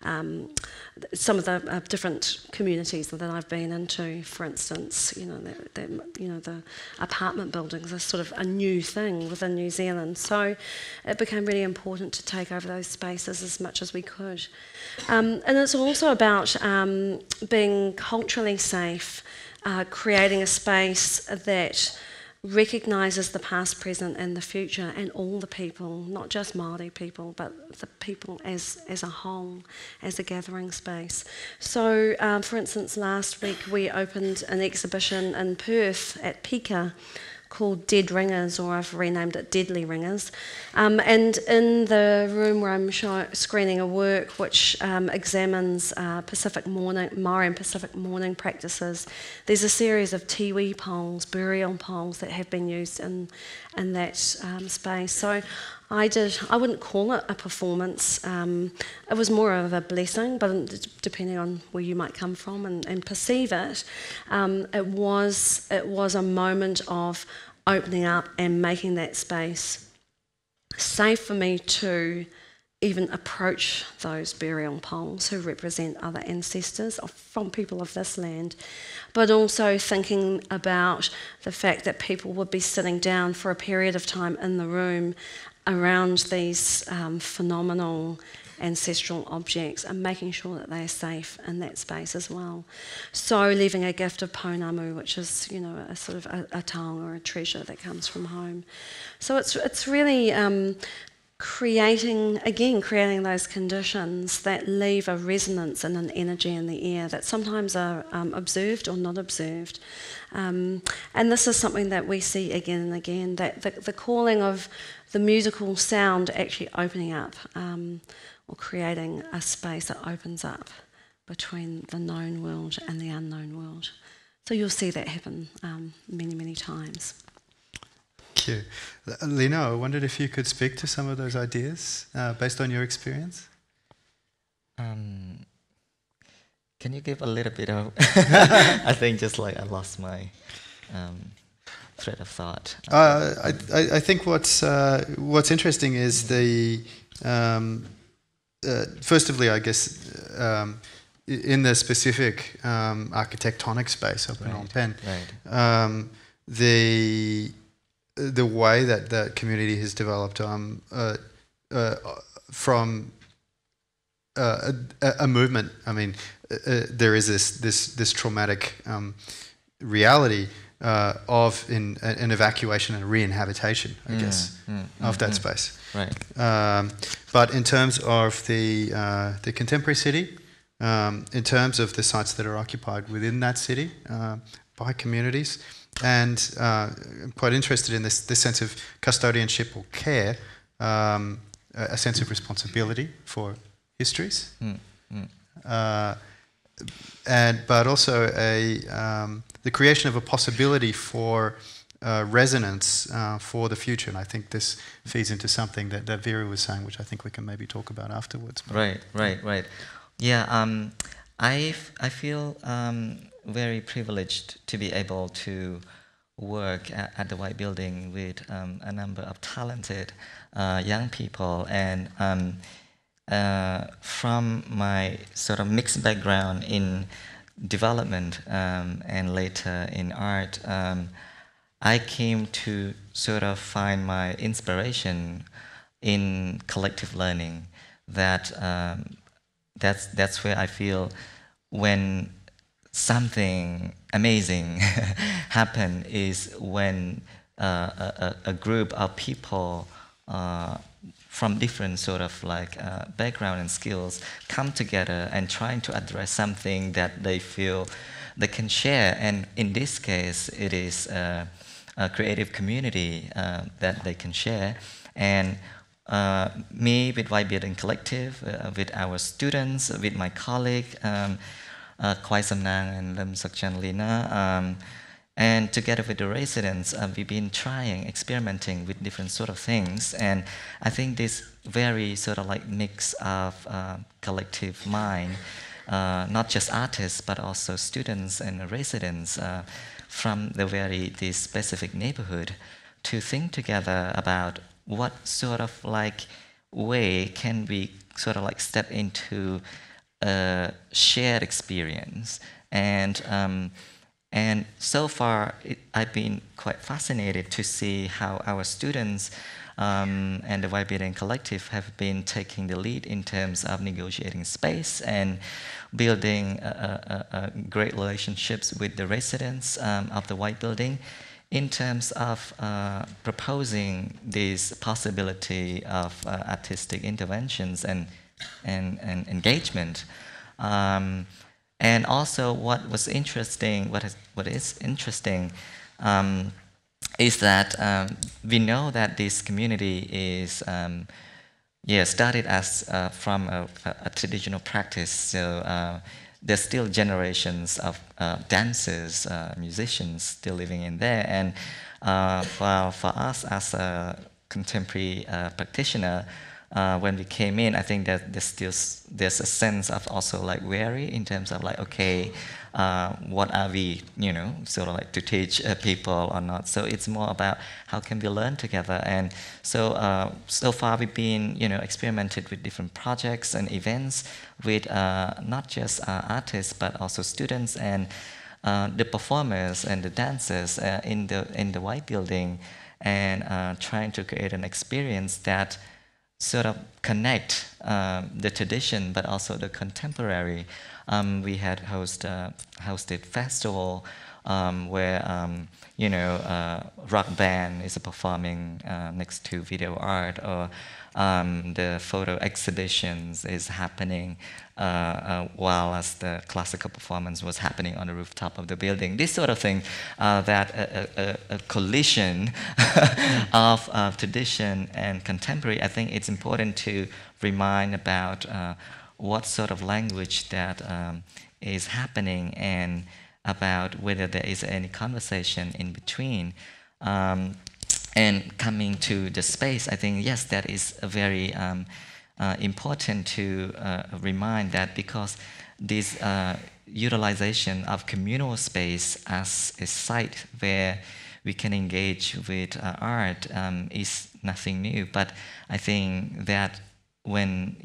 some of the different communities that I've been into. For instance, you know, the apartment buildings are sort of a new thing within New Zealand. So it became really important to take over those spaces as much as we could. And it's also about being culturally safe, creating a space that recognises the past, present and the future, and all the people, not just Māori people, but the people as a whole, as a gathering space. So, for instance, last week we opened an exhibition in Perth at Pika called Dead Ringers, or I've renamed it Deadly Ringers. And in the room where I'm screening a work which examines Maori and Pacific mourning practices, there's a series of tiwi poles, burial poles, that have been used in that space. So I wouldn't call it a performance. It was more of a blessing, but depending on where you might come from and perceive it, it was a moment of opening up and making that space safe for me to even approach those burial poles who represent other ancestors from people of this land, but also thinking about the fact that people would be sitting down for a period of time in the room around these phenomenal ancestral objects and making sure that they're safe in that space as well. So leaving a gift of pounamu, which is, you know, a sort of a taonga or a treasure that comes from home. So it's really creating those conditions that leave a resonance and an energy in the air that sometimes are observed or not observed. And this is something that we see again and again, that the calling of the musical sound actually opening up, or creating a space that opens up between the known world and the unknown world. So you'll see that happen many, many times. Thank you. Lena, I wondered if you could speak to some of those ideas based on your experience? Can you give a little bit of... I think just like I lost my thread of thought. I think what's interesting is the... firstly, I guess, in the specific architectonic space of Phnom Penh, the way that the community has developed from a movement. I mean, there is this traumatic reality of an evacuation and re-inhabitation, I guess, of that space. Right. But in terms of the contemporary city, in terms of the sites that are occupied within that city by communities, and I'm quite interested in this sense of custodianship or care, a sense of responsibility for histories, but also the creation of a possibility for resonance for the future. And I think this feeds into something that Vera was saying, which I think we can maybe talk about afterwards. Right. Yeah, I feel very privileged to be able to work at the White Building with a number of talented young people, and from my sort of mixed background in development and later in art, I came to sort of find my inspiration in collective learning. That's where I feel when something amazing happen is when a group of people from different sort of like background and skills come together and trying to address something that they feel they can share. And in this case, it is creative community that they can share. And me with White Building Collective, with our students, with my colleague, Kwai Samnang and Lim Sakchan Lina, and together with the residents, we've been trying, experimenting with different sort of things. And I think this very sort of like mix of collective mind, not just artists, but also students and residents from this specific neighborhood to think together about what sort of like way can we sort of like step into a shared experience. And so far, I've been quite fascinated to see how our students and the White Building Collective have been taking the lead in terms of negotiating space and building great relationships with the residents of the White Building in terms of proposing this possibility of artistic interventions and engagement. And also, what is interesting is that we know that this community is started as from a traditional practice. So there's still generations of dancers, musicians still living in there. And for us as a contemporary practitioner, when we came in, I think that there's a sense of also like worry in terms of like, okay, what are we, sort of like to teach people or not? So it's more about how can we learn together. And so so far we've been, experimented with different projects and events with not just artists but also students and the performers and the dancers in the White Building, and trying to create an experience that sort of connect the tradition but also the contemporary. We had hosted festival where rock band is performing next to video art, or the photo exhibitions is happening while as the classical performance was happening on the rooftop of the building. This sort of thing, that a collision of tradition and contemporary. I think it's important to remind about what sort of language that is happening, and about whether there is any conversation in between. And coming to the space, I think, yes, that is a very important to remind that, because this utilization of communal space as a site where we can engage with art is nothing new. But I think that when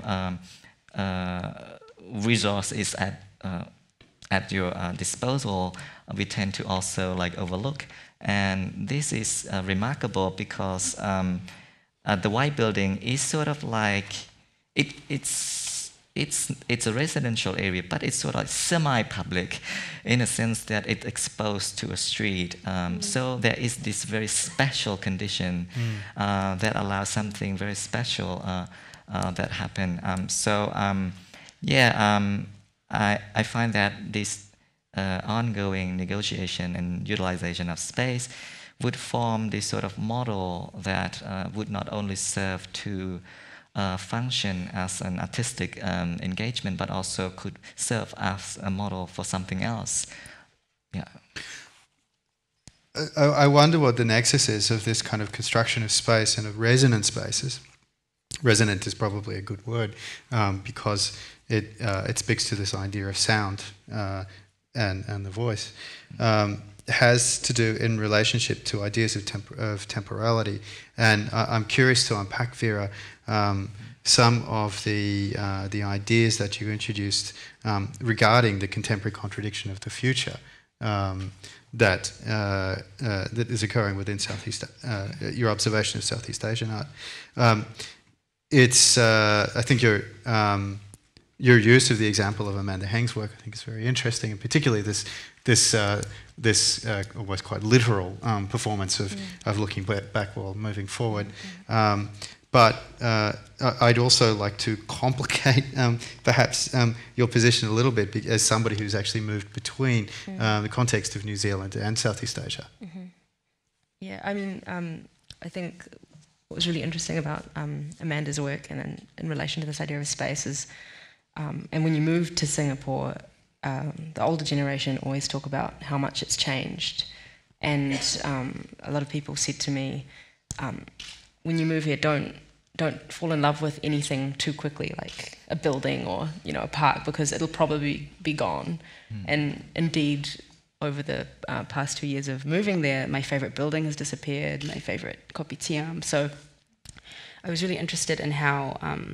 resource is at your disposal, we tend to also like overlook. And this is remarkable because the White Building is sort of like it's a residential area, but it's sort of like semi-public in a sense that it's exposed to a street. So there is this very special condition that allows something very special that happen. I find that this ongoing negotiation and utilization of space would form this sort of model that would not only serve to function as an artistic engagement, but also could serve as a model for something else. Yeah. I wonder what the nexus is of this kind of construction of space and of resonant spaces. Resonant is probably a good word because it speaks to this idea of sound and the voice. Has to do in relationship to ideas of temporality. And I'm curious to unpack, Vera, some of the ideas that you introduced regarding the contemporary contradiction of the future that is occurring within Southeast, your observation of Southeast Asian art. I think your use of the example of Amanda Heng's work, I think, is very interesting, and particularly this almost quite literal performance of looking back while moving forward. But I'd also like to complicate perhaps your position a little bit as somebody who's actually moved between the context of New Zealand and Southeast Asia. Yeah, I mean, I think what was really interesting about Amanda's work and in relation to this idea of space is, and when you move to Singapore, the older generation always talk about how much it's changed. And a lot of people said to me, when you move here, don't fall in love with anything too quickly, like a building or a park, because it'll probably be gone. And indeed, over the past 2 years of moving there, my favourite building has disappeared, my favourite kopitiam. So I was really interested in how,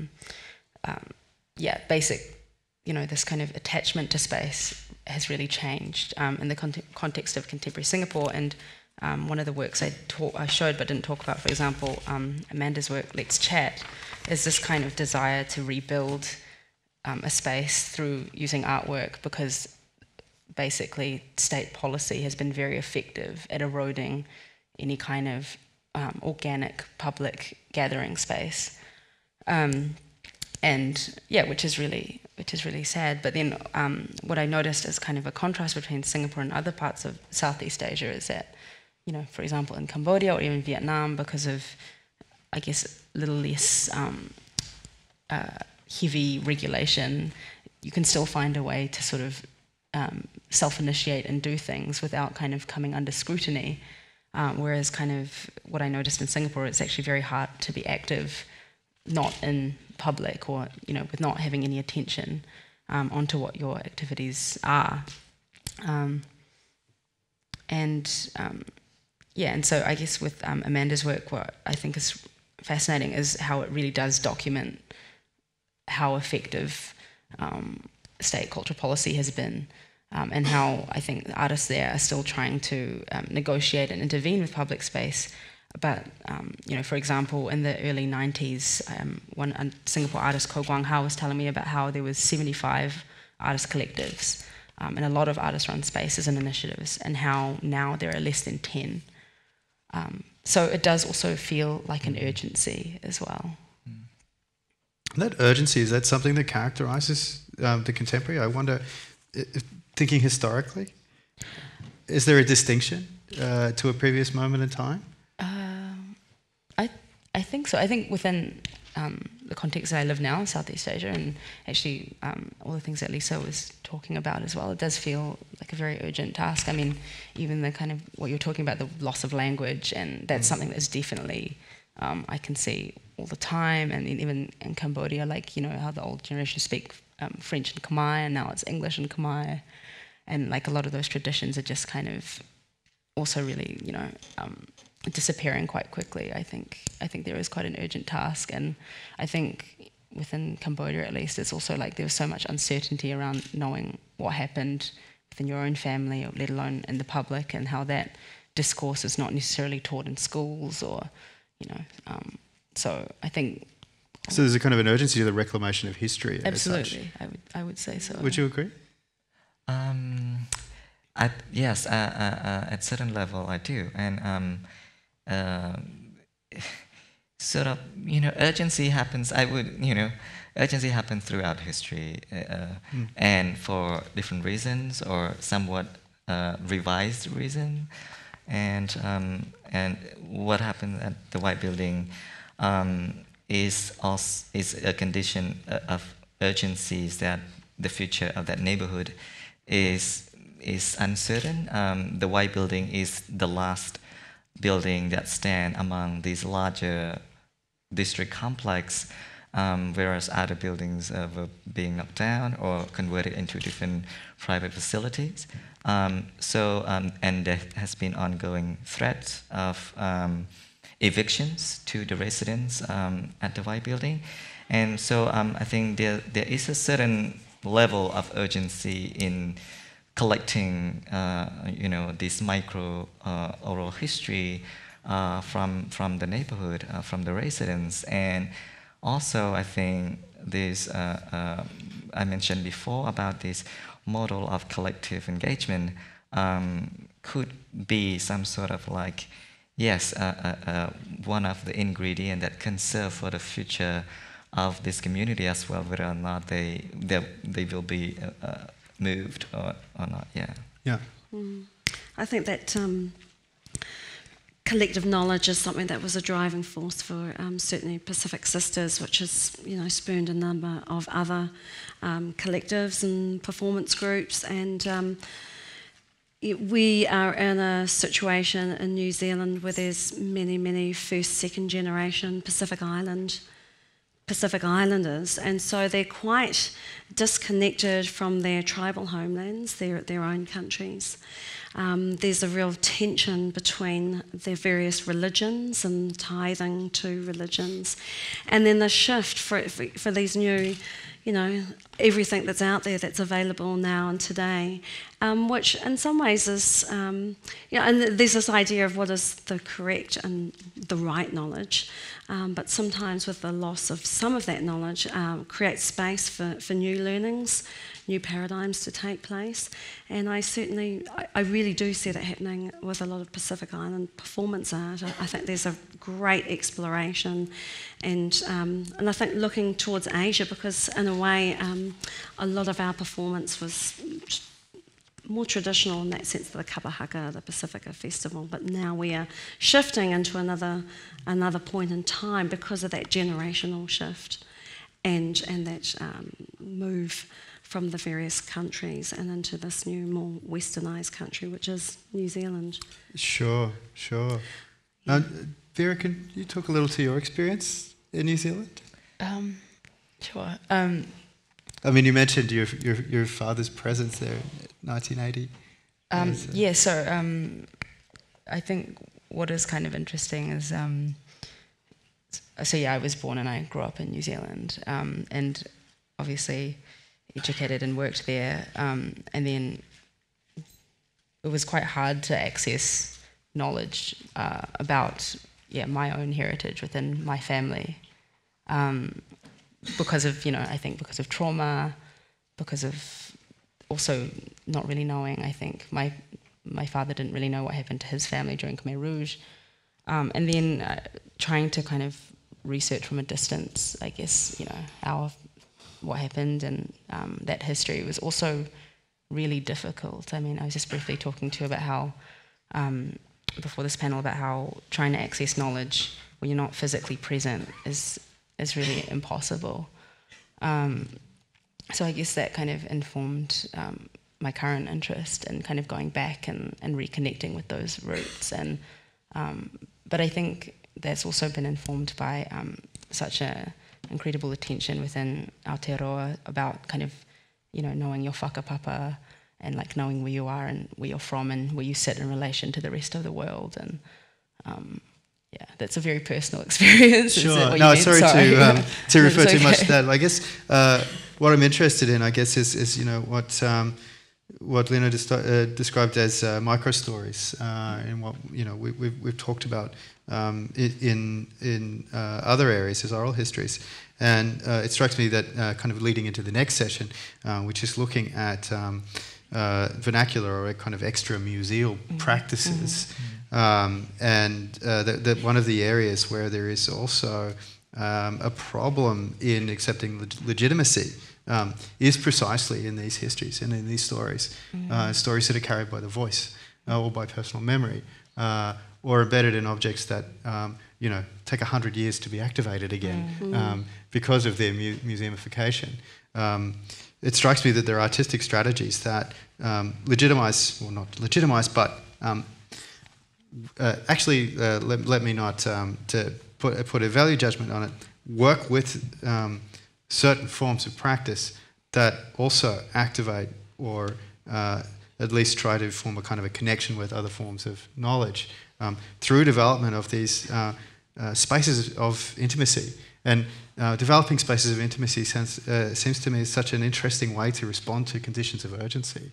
this kind of attachment to space has really changed in the context of contemporary Singapore. And one of the works I showed but didn't talk about, for example, Amanda's work, Let's Chat, is this kind of desire to rebuild a space through using artwork, because basically state policy has been very effective at eroding any kind of organic public gathering space, which is really sad. But then what I noticed as kind of a contrast between Singapore and other parts of Southeast Asia is that, for example, in Cambodia or even Vietnam, because of, I guess, a little less heavy regulation, you can still find a way to sort of self-initiate and do things without kind of coming under scrutiny. Whereas kind of what I noticed in Singapore, it's actually very hard to be active, not in public or, with not having any attention onto what your activities are. And so I guess with Amanda's work, what I think is fascinating is how it really does document how effective state cultural policy has been, and how I think the artists there are still trying to negotiate and intervene with public space. But, for example, in the early 90s, one Singapore artist, Koh Guang Hao, was telling me about how there was 75 artist collectives and a lot of artist-run spaces and initiatives, and how now there are less than 10. So it does also feel like an urgency as well. That urgency, is that something that characterises the contemporary? I wonder, thinking historically, is there a distinction to a previous moment in time? I think so. I think within the context that I live now in Southeast Asia, and actually all the things that Lisa was talking about as well, it does feel like a very urgent task. I mean, even the kind of what you're talking about, the loss of language, and that's something that's definitely I can see all the time. And even in Cambodia, like, how the old generation speak French and Khmer, and now it's English and Khmer, and like a lot of those traditions are just kind of also really, disappearing quite quickly. I think there is quite an urgent task, and I think within Cambodia at least, it's also like there was so much uncertainty around knowing what happened within your own family, or let alone in the public, and how that discourse is not necessarily taught in schools, or so I think. So there's a kind of an urgency to the reclamation of history. Absolutely, I would say so. Would you agree? Yes, at certain level I do, and sort of urgency happens. Urgency happens throughout history, and for different reasons or somewhat revised reason, and what happened at the White Building is a condition of urgency, is that the future of that neighborhood is uncertain. The White Building is the last building that stand among these larger district complex, whereas other buildings were being knocked down or converted into different private facilities. And there has been ongoing threats of evictions to the residents at the White Building. And so I think there is a certain level of urgency in collecting, this micro oral history from the neighborhood, from the residents. And also, I think this, I mentioned before about this model of collective engagement could be some sort of like, yes, one of the ingredients that can serve for the future of this community as well, whether or not they will be moved or not. Yeah. Yeah. I think that collective knowledge is something that was a driving force for certainly Pacific Sisters, which has, you know, spurned a number of other collectives and performance groups. And we are in a situation in New Zealand where there's many first, second generation Pacific Islanders, and so they're quite disconnected from their tribal homelands, their own countries. There's a real tension between their various religions and tithing to religions, and then the shift for these new, you know, everything that's out there that's available now and today, which in some ways is, you know, and there's this idea of what is the correct and the right knowledge, but sometimes with the loss of some of that knowledge, creates space for new learnings, new paradigms to take place. And I really do see that happening with a lot of Pacific Island performance art. I think there's a great exploration, and I think looking towards Asia, because in a way a lot of our performance was more traditional in that sense, the Kapahaka, the Pacifica Festival, but now we are shifting into another point in time because of that generational shift and that move from the various countries and into this new, more westernised country, which is New Zealand. Sure. Vera, can you talk a little to your experience in New Zealand? Sure. I mean, you mentioned your father's presence there in 1980. Yeah, so I think what is kind of interesting is, so yeah, I was born and I grew up in New Zealand, and obviously educated and worked there, and then it was quite hard to access knowledge about my own heritage within my family, because of, I think because of trauma, because of also not really knowing. I think my father didn't really know what happened to his family during Khmer Rouge, and then trying to kind of research from a distance, I guess, what happened and that history was also really difficult. I mean, I was just briefly talking to you about how, before this panel, about how trying to access knowledge when you're not physically present is really impossible. So I guess that kind of informed my current interest in kind of going back and reconnecting with those roots. And but I think that's also been informed by such a incredible attention within Aotearoa about kind of, knowing your whakapapa and like knowing where you are and where you're from and where you sit in relation to the rest of the world. And that's a very personal experience. Sure. No, sorry to refer too much to that. I guess what I'm interested in, I guess, is what Lena described as micro stories, and what we've talked about in other areas as oral histories, and it strikes me that kind of leading into the next session, which is looking at vernacular or kind of extra-museal practices, and that one of the areas where there is also a problem in accepting legitimacy is precisely in these histories and in these stories, stories that are carried by the voice or by personal memory, or embedded in objects that take 100 years to be activated again because of their museumification. It strikes me that there are artistic strategies that legitimise, well, not legitimise, but actually let me not to put a value judgment on it, work with certain forms of practice that also activate or at least try to form a kind of a connection with other forms of knowledge through development of these spaces of intimacy. And developing spaces of intimacy seems to me such an interesting way to respond to conditions of urgency.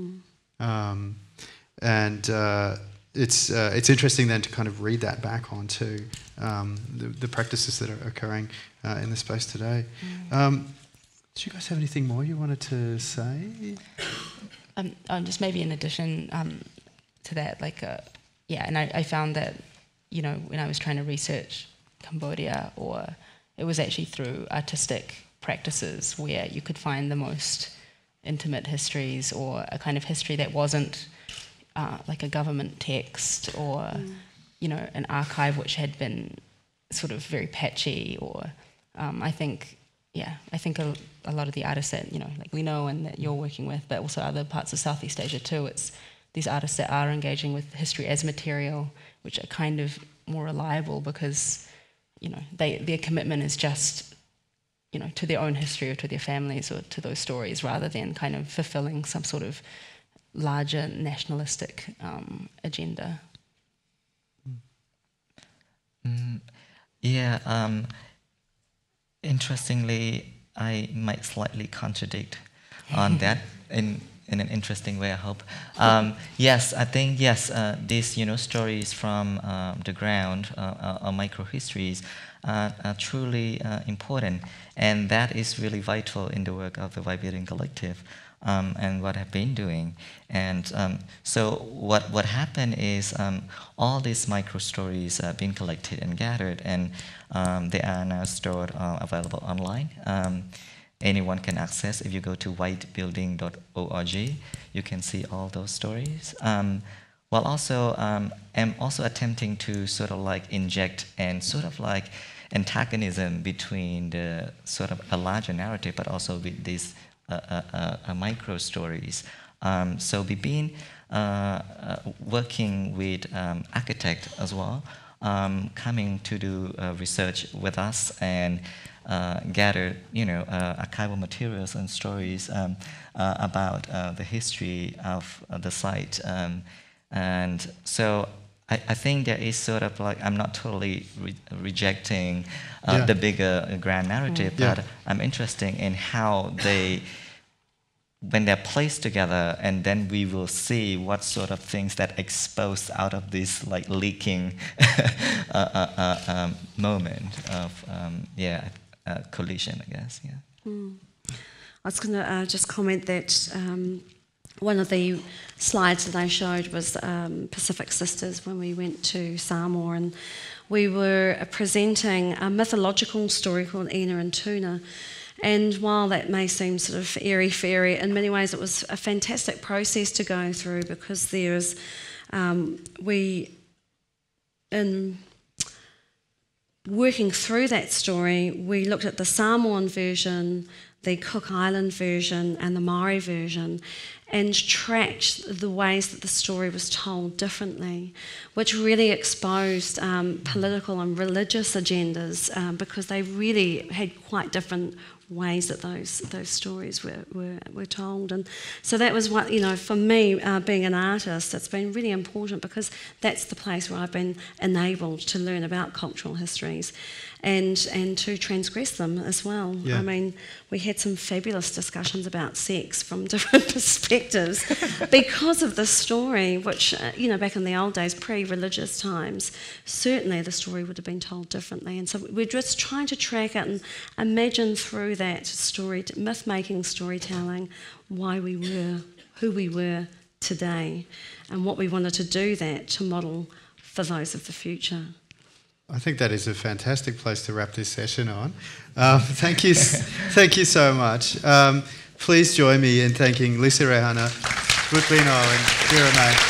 It's interesting then to kind of read that back onto the practices that are occurring in the space today. Do you guys have anything more you wanted to say? Just maybe in addition to that, and I found that, when I was trying to research Cambodia, or it was actually through artistic practices where you could find the most intimate histories, or a kind of history that wasn't like a government text, or an archive which had been sort of very patchy, or I think a lot of the artists that, like Lino and that you're working with, but also other parts of Southeast Asia too, it's these artists that are engaging with history as material, which are kind of more reliable because, their commitment is just, to their own history or to their families or to those stories, rather than kind of fulfilling some sort of larger nationalistic agenda. Interestingly, I might slightly contradict on that in an interesting way, I hope. Yes, I think, these, stories from the ground, or micro-histories, are truly important, and that is really vital in the work of the White Building Collective, and what I've been doing. And so what happened is all these micro-stories are being collected and gathered, and they are now stored, available online. Anyone can access. If you go to whitebuilding.org, you can see all those stories. While also, I'm also attempting to sort of like inject and sort of like antagonism between the sort of a larger narrative, but also with these micro stories. So we've been working with architects as well, coming to do research with us and gather, archival materials and stories about the history of the site. And so I think there is sort of like, I'm not totally rejecting the bigger grand narrative, but I'm interested in how they, when they're placed together, and then we will see what sort of things that expose out of this like leaking moment of collision, I guess. I was going to just comment that one of the slides that I showed was Pacific Sisters when we went to Samoa, and we were presenting a mythological story called Ina and Tuna. And while that may seem sort of airy-fairy, in many ways it was a fantastic process to go through, because there's in working through that story, we looked at the Samoan version, the Cook Island version and the Maori version, and tracked the ways that the story was told differently, which really exposed political and religious agendas, because they really had quite different ways that those stories were told. And so that was what, for me, being an artist, it's been really important, because that's the place where I've been enabled to learn about cultural histories and to transgress them as well. Yeah. I mean, we had some fabulous discussions about sex from different perspectives because of the story, which, back in the old days, pre-religious times, certainly the story would have been told differently. And so we're just trying to track it and imagine through that myth-making storytelling, why we were who we were today, and what we wanted to do that to model for those of the future. I think that is a fantastic place to wrap this session on. Thank you so much. Please join me in thanking Lisa Rehana, Ruth Lino and Kira May.